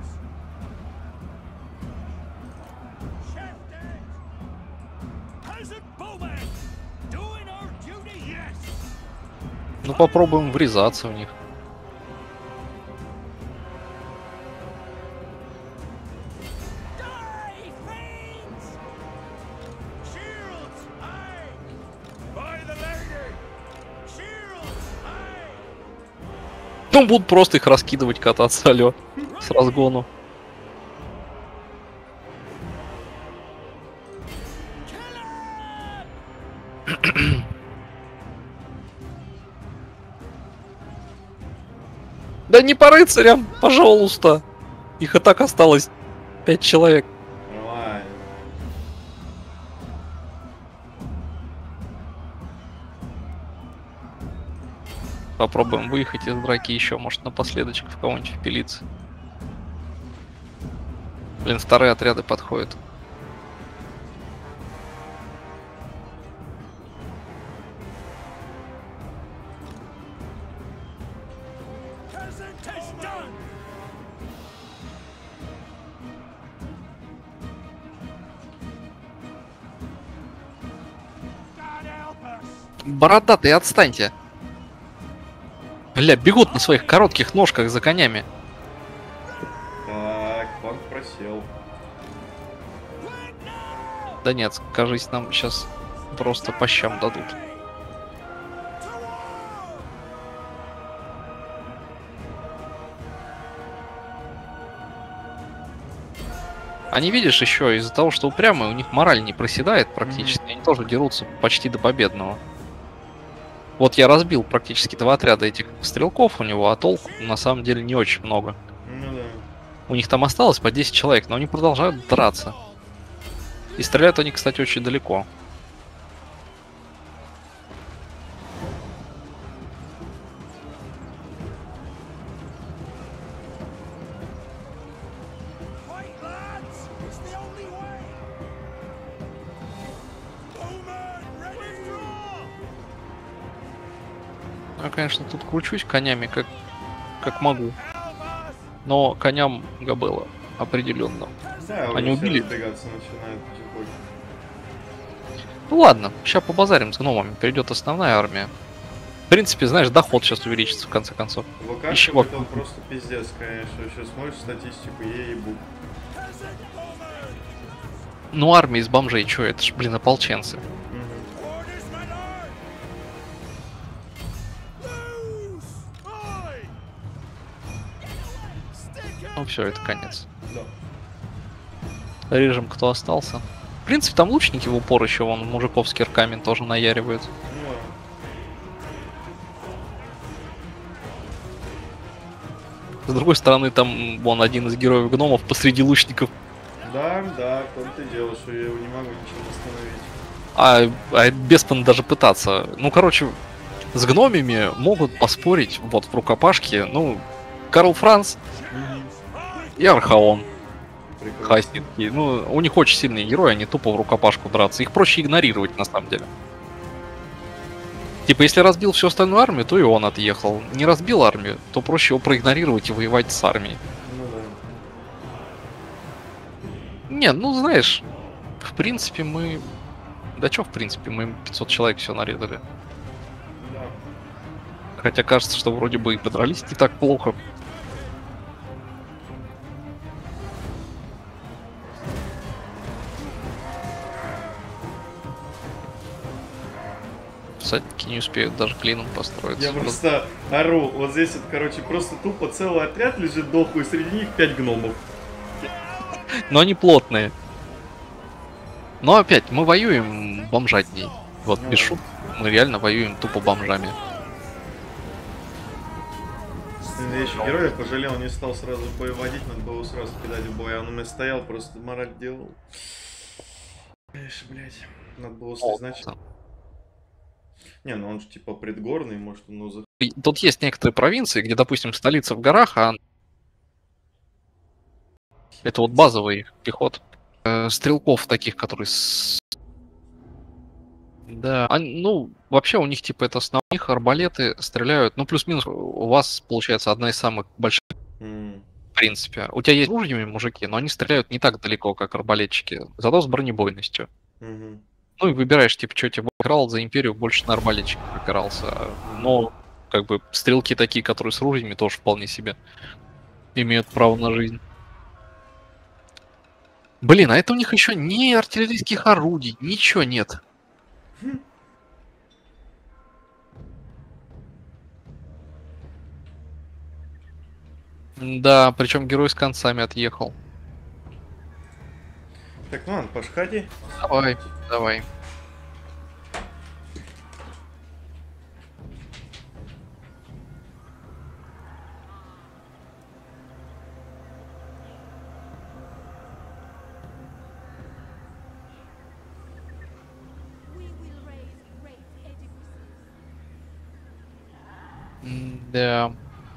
Peasant bowman! Doing our duty, yes! Ну, попробуем врезаться в них. Die, fiends! Shields high! By the lady! Shields high! Ну, будут просто их раскидывать, кататься, алё, с разгону. Да не по рыцарям, пожалуйста. Их и так осталось 5 человек. Нормально. Попробуем выехать из драки еще, может, напоследочек в кого-нибудь впилиться. Блин, вторые отряды подходят. Peasant is done! God help us! Бородатые, отстаньте. Бля, бегут на своих коротких ножках за конями. Так, банк просел. Да нет, кажись, нам сейчас просто по щам дадут. Они, видишь, еще из-за того, что упрямые, у них мораль не проседает практически. Они тоже дерутся почти до победного. Вот я разбил практически 2 отряда этих стрелков у него, а толку на самом деле не очень много. Ну да. У них там осталось по 10 человек, но они продолжают драться. И стреляют они, кстати, очень далеко. Fight, lads! It's the only way! Bowman, ready! Withdraw! Я, конечно, тут кручусь конями, как могу. Help us! Но коням габела, определенно. Да, Они уже все убили? разбегаться начинают потихоньку. Ну ладно, сейчас побазарим с гномами, перейдет основная армия. В принципе, знаешь, доход сейчас увеличится в конце концов. ВК Ищи это вот. просто пиздец, конечно. Сейчас смотришь статистику, ей-бу. Peasant bowman! Ну армия из бомжей, чё, это ж, блин, ополченцы. Orders, my lord! Loose! Oi! Stick Ну up! все, это конец. Да. Режем, кто остался. В принципе, там лучники в упор еще, вон, мужиков с кирками тоже наяривают. Ну С другой стороны, там, вон, один из героев гномов посреди лучников. да, в том-то и дело, что я его не могу ничем остановить. А беспон даже пытаться. Ну, короче, с гномами могут поспорить, вот, в рукопашке, ну, Карл Франц и Архаон. Прикольно. Хастинги. Ну, у них очень сильные герои, они тупо в рукопашку драться. Их проще игнорировать, на самом деле. Типа, если разбил всю остальную армию, то и он отъехал. Не разбил армию, то проще его проигнорировать и воевать с армией. Ну да. Не, ну знаешь, в принципе мы... Да чё в принципе, мы им 500 человек все нарезали. Да. Хотя кажется, что вроде бы и подрались не так плохо. Всадники не успеют даже клином построиться. Я просто ору. Вот здесь вот, короче, просто тупо целый отряд лежит дохуй, и среди них 5 гномов. Но они плотные. Но опять, мы воюем бомжатней. Вот, без шуток, мы реально воюем тупо бомжами. Я еще героя пожалел, не стал сразу в бой водить, надо было сразу кидать в бой. А он у меня стоял, просто мораль делал. Конечно, блядь. Надо было слизнать. Не, ну он же типа предгорный, может он И тут есть некоторые провинции, где, допустим, столица в горах, а это вот базовый пехот. Стрелков таких, которые Да, ну, вообще у них, типа, это основных арбалеты стреляют, ну, плюс-минус, у вас, получается, одна из самых больших, в принципе. У тебя есть ружьями мужики, но они стреляют не так далеко, как арбалетчики, зато с бронебойностью. Ну, и выбираешь, типа, что тебе играл за империю, больше на арбалетчиков опирался. Но, как бы, стрелки такие, которые с ружьями, тоже вполне себе имеют право на жизнь. Блин, а это у них еще ни артиллерийских орудий, ничего нет. Да, причем герой с концами отъехал. Так, ну ладно, пошходи. Давай, давай. We will raise great edifices. Да.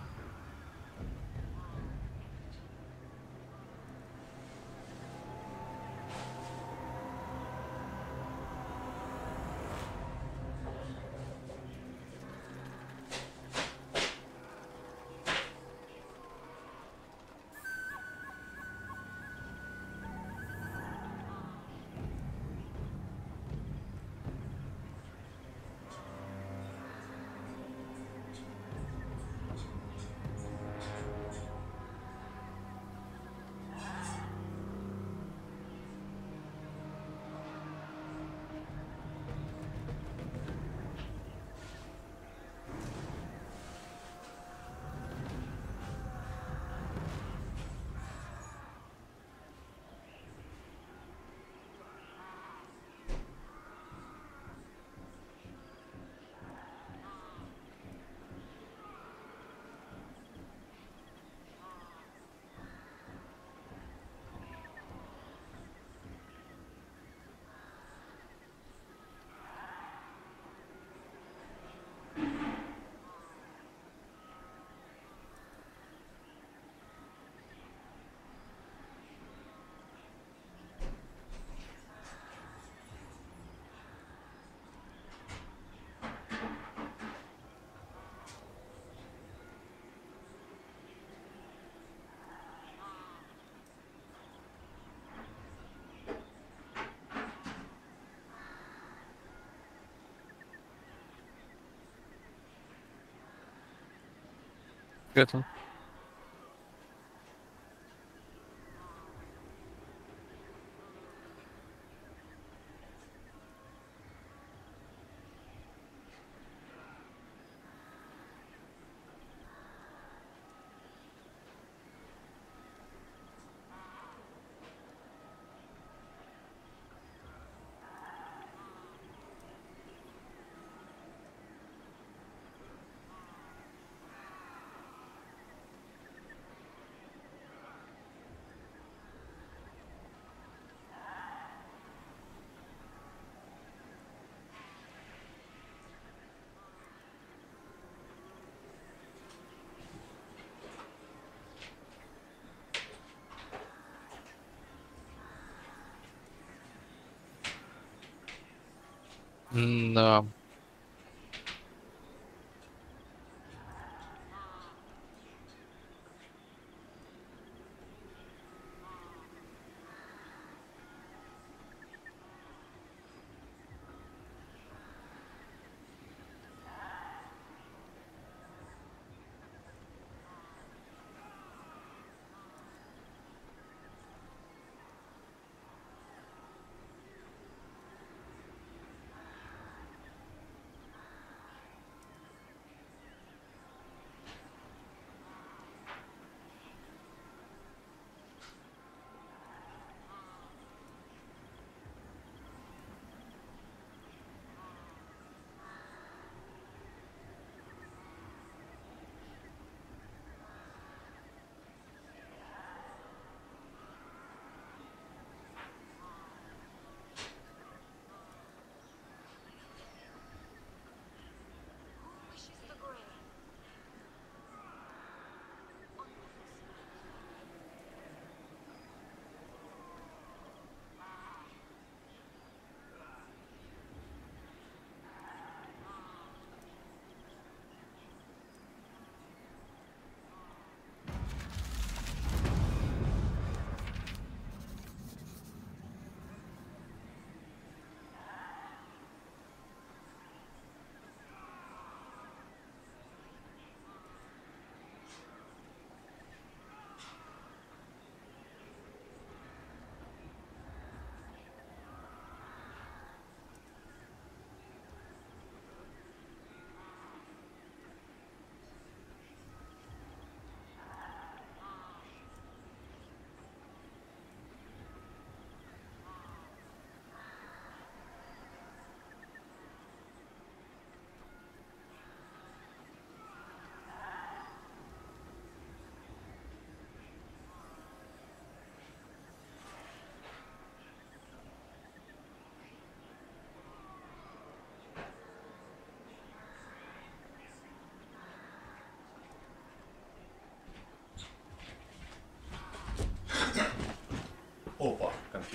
Это. Да.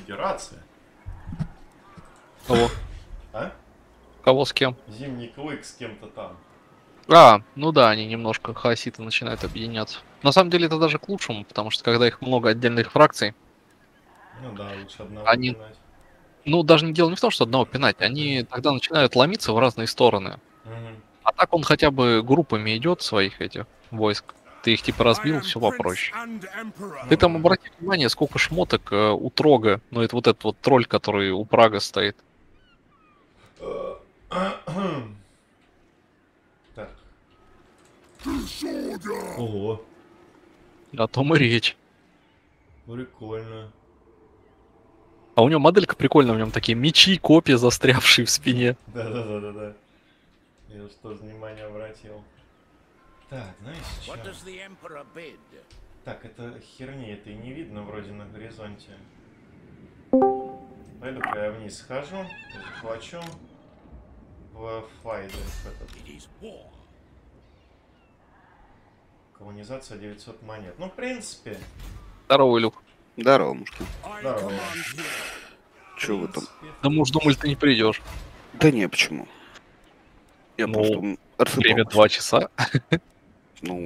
Федерация. Кого? А? Кого с кем? Зимний клык с кем-то там. Ну да, они немножко хаоситы начинают объединяться. На самом деле это даже к лучшему, потому что когда их много отдельных фракций, Ну да, лучше одного они, пинать. ну даже дело не в том, что одного пинать, они тогда начинают ломиться в разные стороны. Мгм. А так он хотя бы группами идет своих этих войск. Ты их типа разбил, все попроще. Ты там обрати внимание, сколько шмоток у Трога. Ну это вот этот вот тролль, который у Прага стоит. Так. Ого, О том и речь. прикольно. А у него моделька прикольная, в нем такие мечи, копья, застрявшие в спине. Да. Я уж тоже внимание обратил. Так, знаешь что? What does the Emperor bid? Так, это херни, это и не видно вроде на горизонте. Пойду-ка я вниз схожу, захвачу в файде этот. It is war. Колонизация 900 монет. Ну, в принципе. Здорово, Илюх. Здорово, мужики. Здорово. Чё вы там? Да мы уж думали, ты не придешь. Да не, почему? Я Ну, просто Время отсыпался. 2 часа. Ну,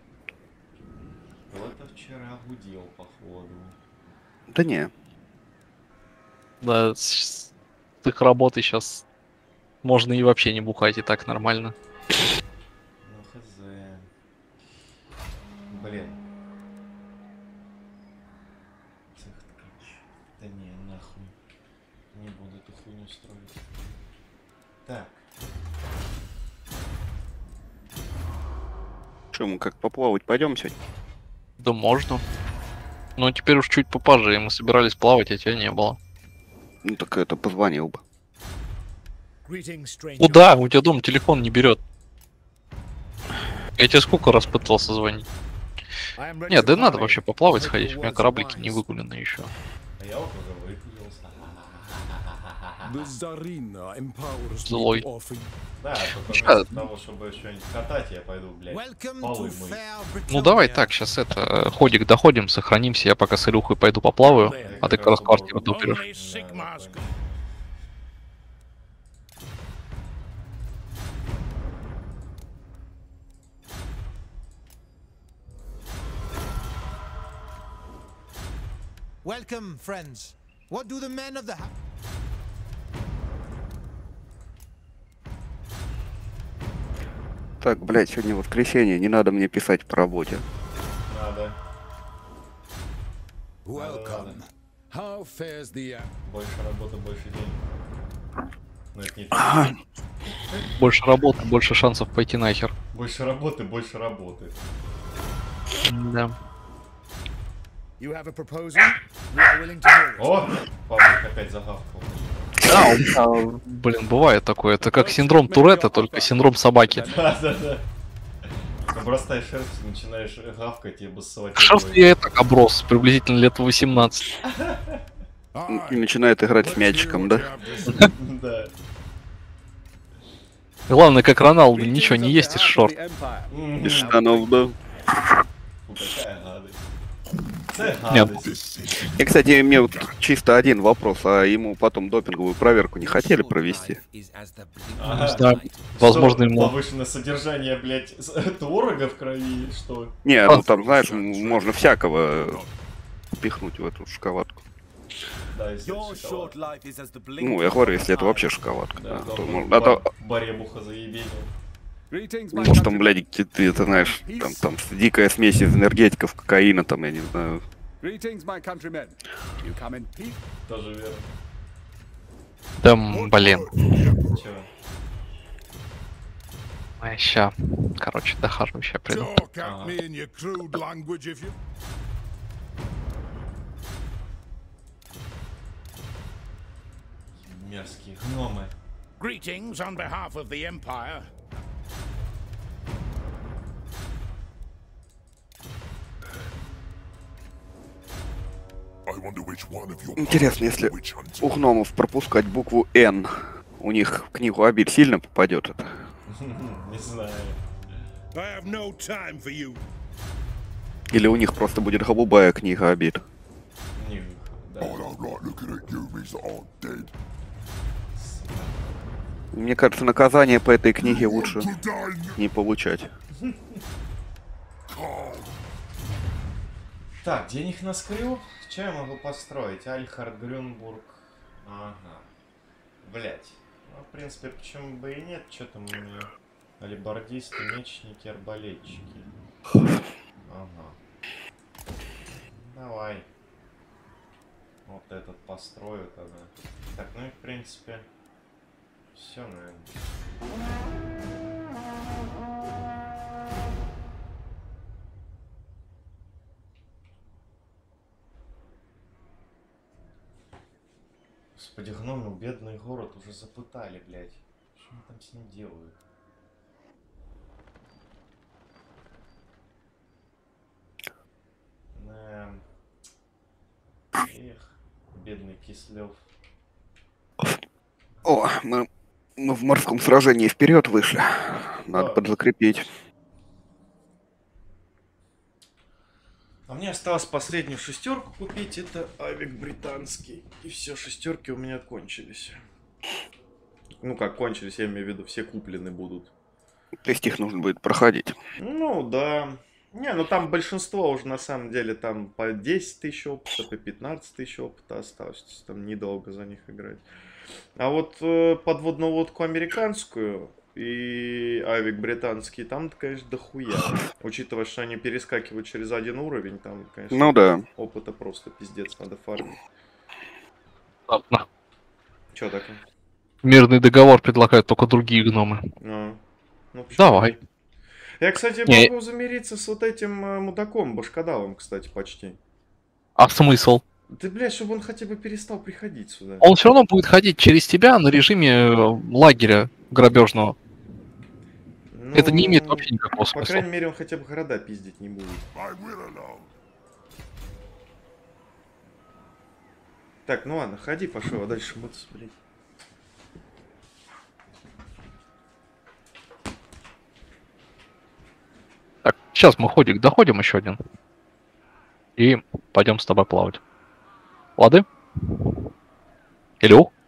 Кто-то вчера гудел, походу. да не. Да, с их работы сейчас можно и вообще не бухать, и так нормально. Ну, хз. Блин. Да не, нахуй. Не буду эту хуйню строить. Так. Чё, мы как поплавать пойдем сегодня? Да можно. Но теперь уж чуть попозже, мы собирались плавать, а тебя не было. Ну так это позвонил бы. Greetings, stranger. Куда? У тебя дом телефон не берет. Я тебе сколько раз пытался звонить? I am ready Нет, to да надо parley. вообще поплавать I hope сходить, your у меня words are кораблики не wise. выгулены еще. А я вот уже выпилился. The Tsarina empowers me Злой. to offer you. Да, только Ща. вместо того, чтобы что-нибудь катать, я пойду, блядь, Welcome полы to мыть. fair Ну давай Britonia. так, сейчас это, ходик доходим, сохранимся, я пока с Илюхой пойду поплаваю, а ты как раз квартиру допрешь. Only Sigmar's good. Welcome, friends. What do the men of the Так, блядь, сегодня воскресенье, не надо мне писать по работе. Надо. Welcome. How fares the Больше работы, больше денег. Но это не так. Больше работы, больше шансов пойти нахер. Больше работы, больше работы. Да. You have a proposal? We are willing to hear it. О! Павлик опять загавкал. Блин, бывает такое, это как синдром Туретта, только синдром собаки. Да. Обрастаешь шерстью, начинаешь гавкать и басовать. Шерсть я и так оброс, приблизительно лет 18. И начинает играть с мячиком, да? Да. Главное, как Роналду, ничего не есть из шорт. Из штанов, да. Фу, какая гадость. Це Нет. гадость. И, кстати, мне вот чисто один вопрос, а ему потом допинговую проверку не хотели провести? Ага. Да, возможно, Что, ему... повышенное содержание, блядь, творога в крови, что? Не, ну там, знаешь, можно всякого пихнуть в эту шоколадку. Да, если Your это шоколад. short life is as the blink Ну, я говорю, если это вообще шоколадка, Да, да. То там можно- а то- баребуха заебенил. Greetings, my может там, countrymen. блядь, ты это знаешь, там дикая смесь из энергетиков, кокаина, там, я не знаю. Greetings, my countrymen. You come in peace. Тоже верно. Да, блин. Чё? Ща. Короче, дохожу, ща приду. Talk at me in your crude language if you... Мерзкие гномы. Greetings on behalf of the Empire. I wonder which one of your Интересно, party если witch hunter. у гномов пропускать букву «Н», у них в книгу обид сильно попадет это? Не знаю. I have no time for you. Или у них просто будет голубая книга обид? Не, I don't like looking at humans that aren't dead. Мне кажется, наказание по этой книге лучше Today, не получать. Так, денег на скрю? Что я могу построить? Альхард, Грюнбург. Ага. Блять. Ну, в принципе, почему бы и нет? Что там у меня? Алибардисты, мечники, арбалетчики. Ага. Давай. Вот этот построю тогда. Так, ну и в принципе... Все, наверное. Господи, гном, ну бедный город уже запытали, блядь. Что они там с ним делают? Эх, бедный Кислев. О, мы в морском сражении вперед вышли. Надо Да. поджакрепить. А мне осталось последнюю шестерку купить, это авик британский. И все, шестерки у меня кончились. Ну как кончились, я имею в виду, все куплены будут. То есть их нужно будет проходить. Ну да. Не, ну там большинство уже на самом деле там по 10 тысяч опыта, по 15 тысяч опыта осталось. То есть там недолго за них играть. А вот подводную лодку американскую и авик британский, там, конечно, дохуя. Учитывая, что они перескакивают через один уровень, там, конечно, Ну да. опыта просто пиздец надо фармить. Ладно. Чё такое? Мирный договор предлагают только другие гномы. А, ну, почему? Давай. Я, кстати, Не. могу замириться с вот этим мудаком, башкодавом, кстати, почти. А смысл? Ты, блядь, чтобы он хотя бы перестал приходить сюда. Он все равно будет ходить через тебя на режиме лагеря грабежного. Ну, Это не имеет вообще никакого По смысла. крайней мере, он хотя бы города пиздить не будет. I will alone. Так, ну ладно, ходи, пошел, а дальше мыться, блядь. Так, сейчас мы доходим еще один. И пойдем с тобой плавать. Лады? Илю?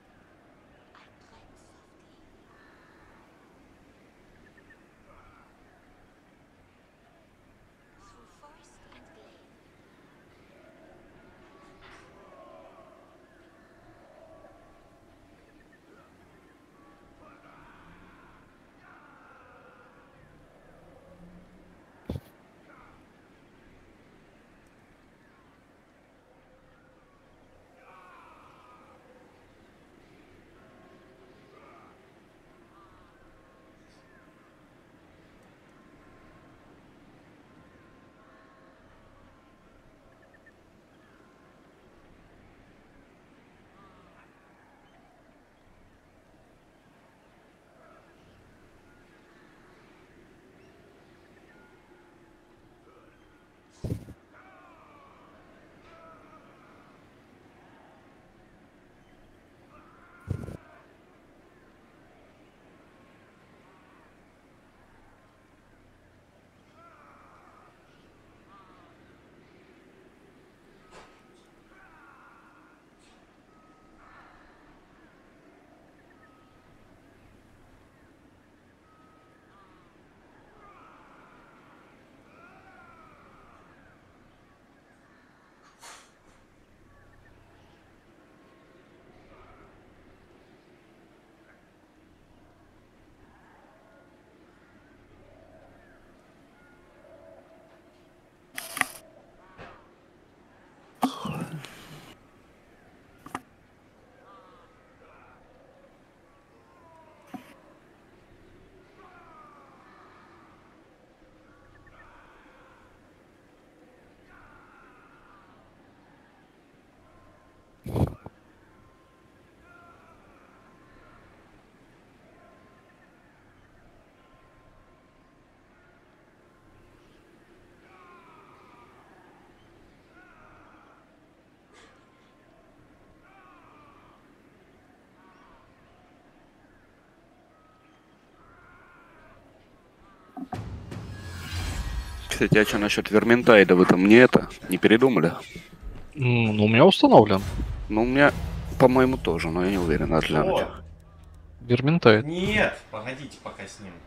Кстати, а что насчет Верментайда? Вы там не передумали? Ну, у меня установлен. Ну, у меня, по-моему, тоже, но я не уверен, надо глянуть. О, Верминтайт. нет, погодите пока с ним.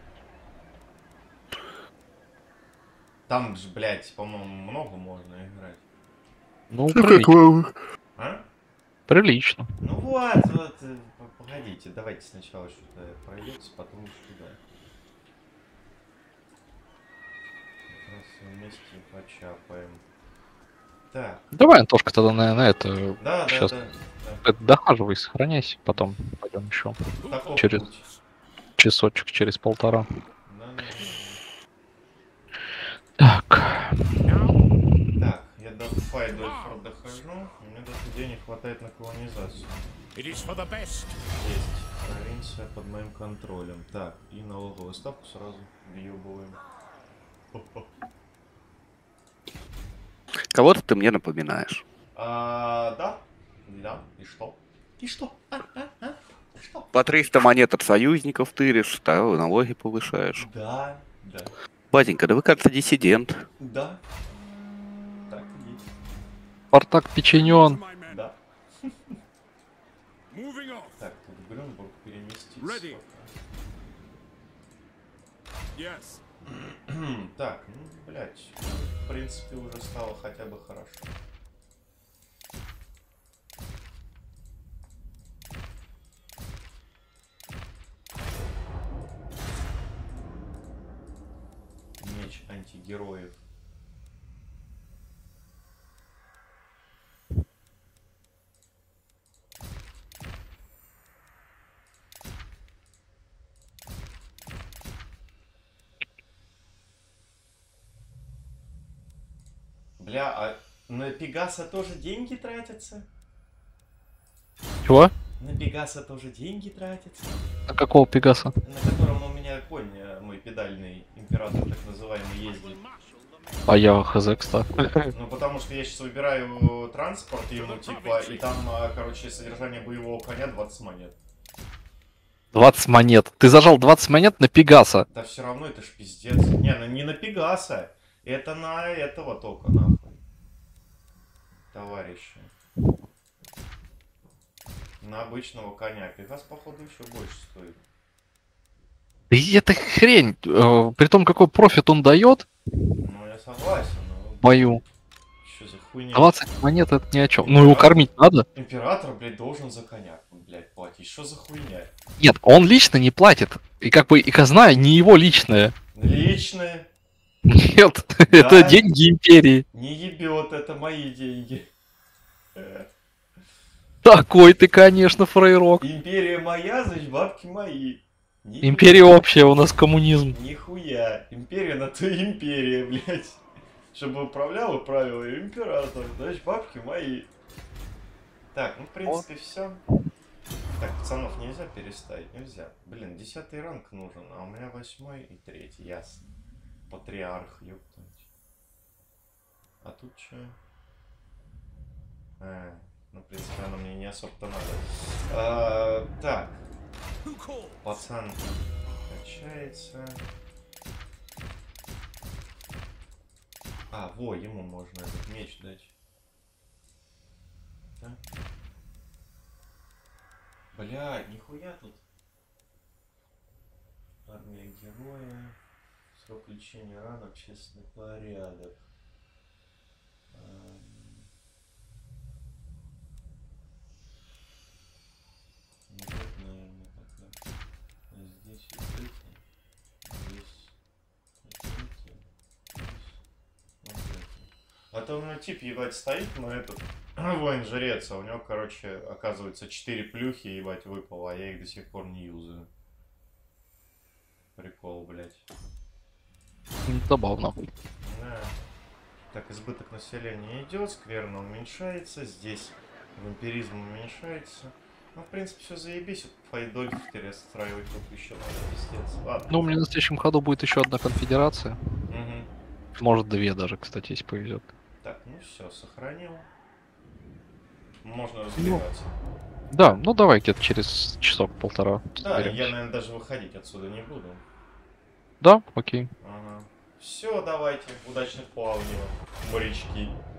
Там же, блядь, по-моему, много можно играть. Ну, прилично. А? Прилично. Ну вот, погодите, давайте сначала что-то пройдется, потом сюда. Как раз вместе почапаем. Так, Давай, Антошка, тогда, наверное, это... да, Сейчас. да. Это дохаживай, сохраняйся, потом пойдем еще. Таков Через- путь. Часочек, через полтора. Да. Так. Так, я до Файдольфа дохожу, и мне до туда не хватает на колонизацию. It is for the best. Есть. Провинция под моим контролем. Так, и налоговую ставку сразу въебываем. Кого-то ты мне напоминаешь. Да. Да. И что? И что? Что? По 300 монет от союзников тыришь, налоги повышаешь. Да. Батенька, да вы как-то диссидент. Да. Так и есть. Спартак печенен. My men. Да. Moving off. Так, тут Грюнбург переместится. Ready. Yes. Так, ну, блядь. В принципе, уже стало хотя бы хорошо. Меч антигероев. Бля, а на Пегаса тоже деньги тратятся? Чего? На Пегаса тоже деньги тратятся? На какого Пегаса? На котором у меня конь, мой педальный император, так называемый, ездит. А я хз, кстати. Ну, потому что я сейчас выбираю транспорт ему, типа, и там, короче, содержание боевого коня 20 монет. 20 монет. Ты зажал 20 монет на Пегаса. Да все равно это ж пиздец. Не, ну не на Пегаса. Это на этого только, нахуй. Товарищи. На обычного коня. Пегас, походу, еще больше стоит. Да и это хрень. При том, какой профит он дает, Ну, я согласен, но... бою. Что за хуйня? 20 монет это ни о чем. Ну его кормить надо. Император, блядь, должен за коня, блядь, платить. Что за хуйня? Нет, он лично не платит. И как бы и казна не его личная. Личные. Нет, это деньги империи. Не ебет, это мои деньги. Такой ты, конечно, фрейрок. Империя моя, значит, бабки мои. Нихуя. Империя общая, у нас коммунизм. Нихуя. Империя на то империя, блядь. Чтобы управлял и правил ее император. Значит, бабки мои. Так, ну, в принципе, все. Так, пацанов нельзя переставить? Нельзя. Блин, 10-й ранг нужен, а у меня 8-й и 3-й, ясно. Патриарх, ёптать. А тут что? Ну, в принципе, оно мне не особо-то надо. Так. Пацан качается. Во, ему можно этот меч дать. Так. Блядь, нихуя тут. Армия героя. Срок лечения ран, общественный порядок. Ну, вот, наверное, такая. Здесь и здесь. Здесь. Вот это. А то у меня тип, ебать, стоит, но этот воин жрец, а у него, короче, оказывается 4 плюхи, ебать, выпало, а я их до сих пор не юзаю. Прикол, блядь. Забавно. Да. Так, избыток населения идет, скверно уменьшается, здесь вампиризм уменьшается. Ну, в принципе, все заебись, вот Файдольф перестраивать тут еще надо, пиздец. Ладно. Ну, у меня на следующем ходу будет еще одна конфедерация. Угу. Может, две даже, кстати, если повезет. Так, ну все, сохранил. Можно развиваться. Да, ну давай где-то через часок-полтора. Да, я, разберемся. наверное, даже выходить отсюда не буду. Да, окей. Ага. Все, давайте, удачных плаваний вам, морячки.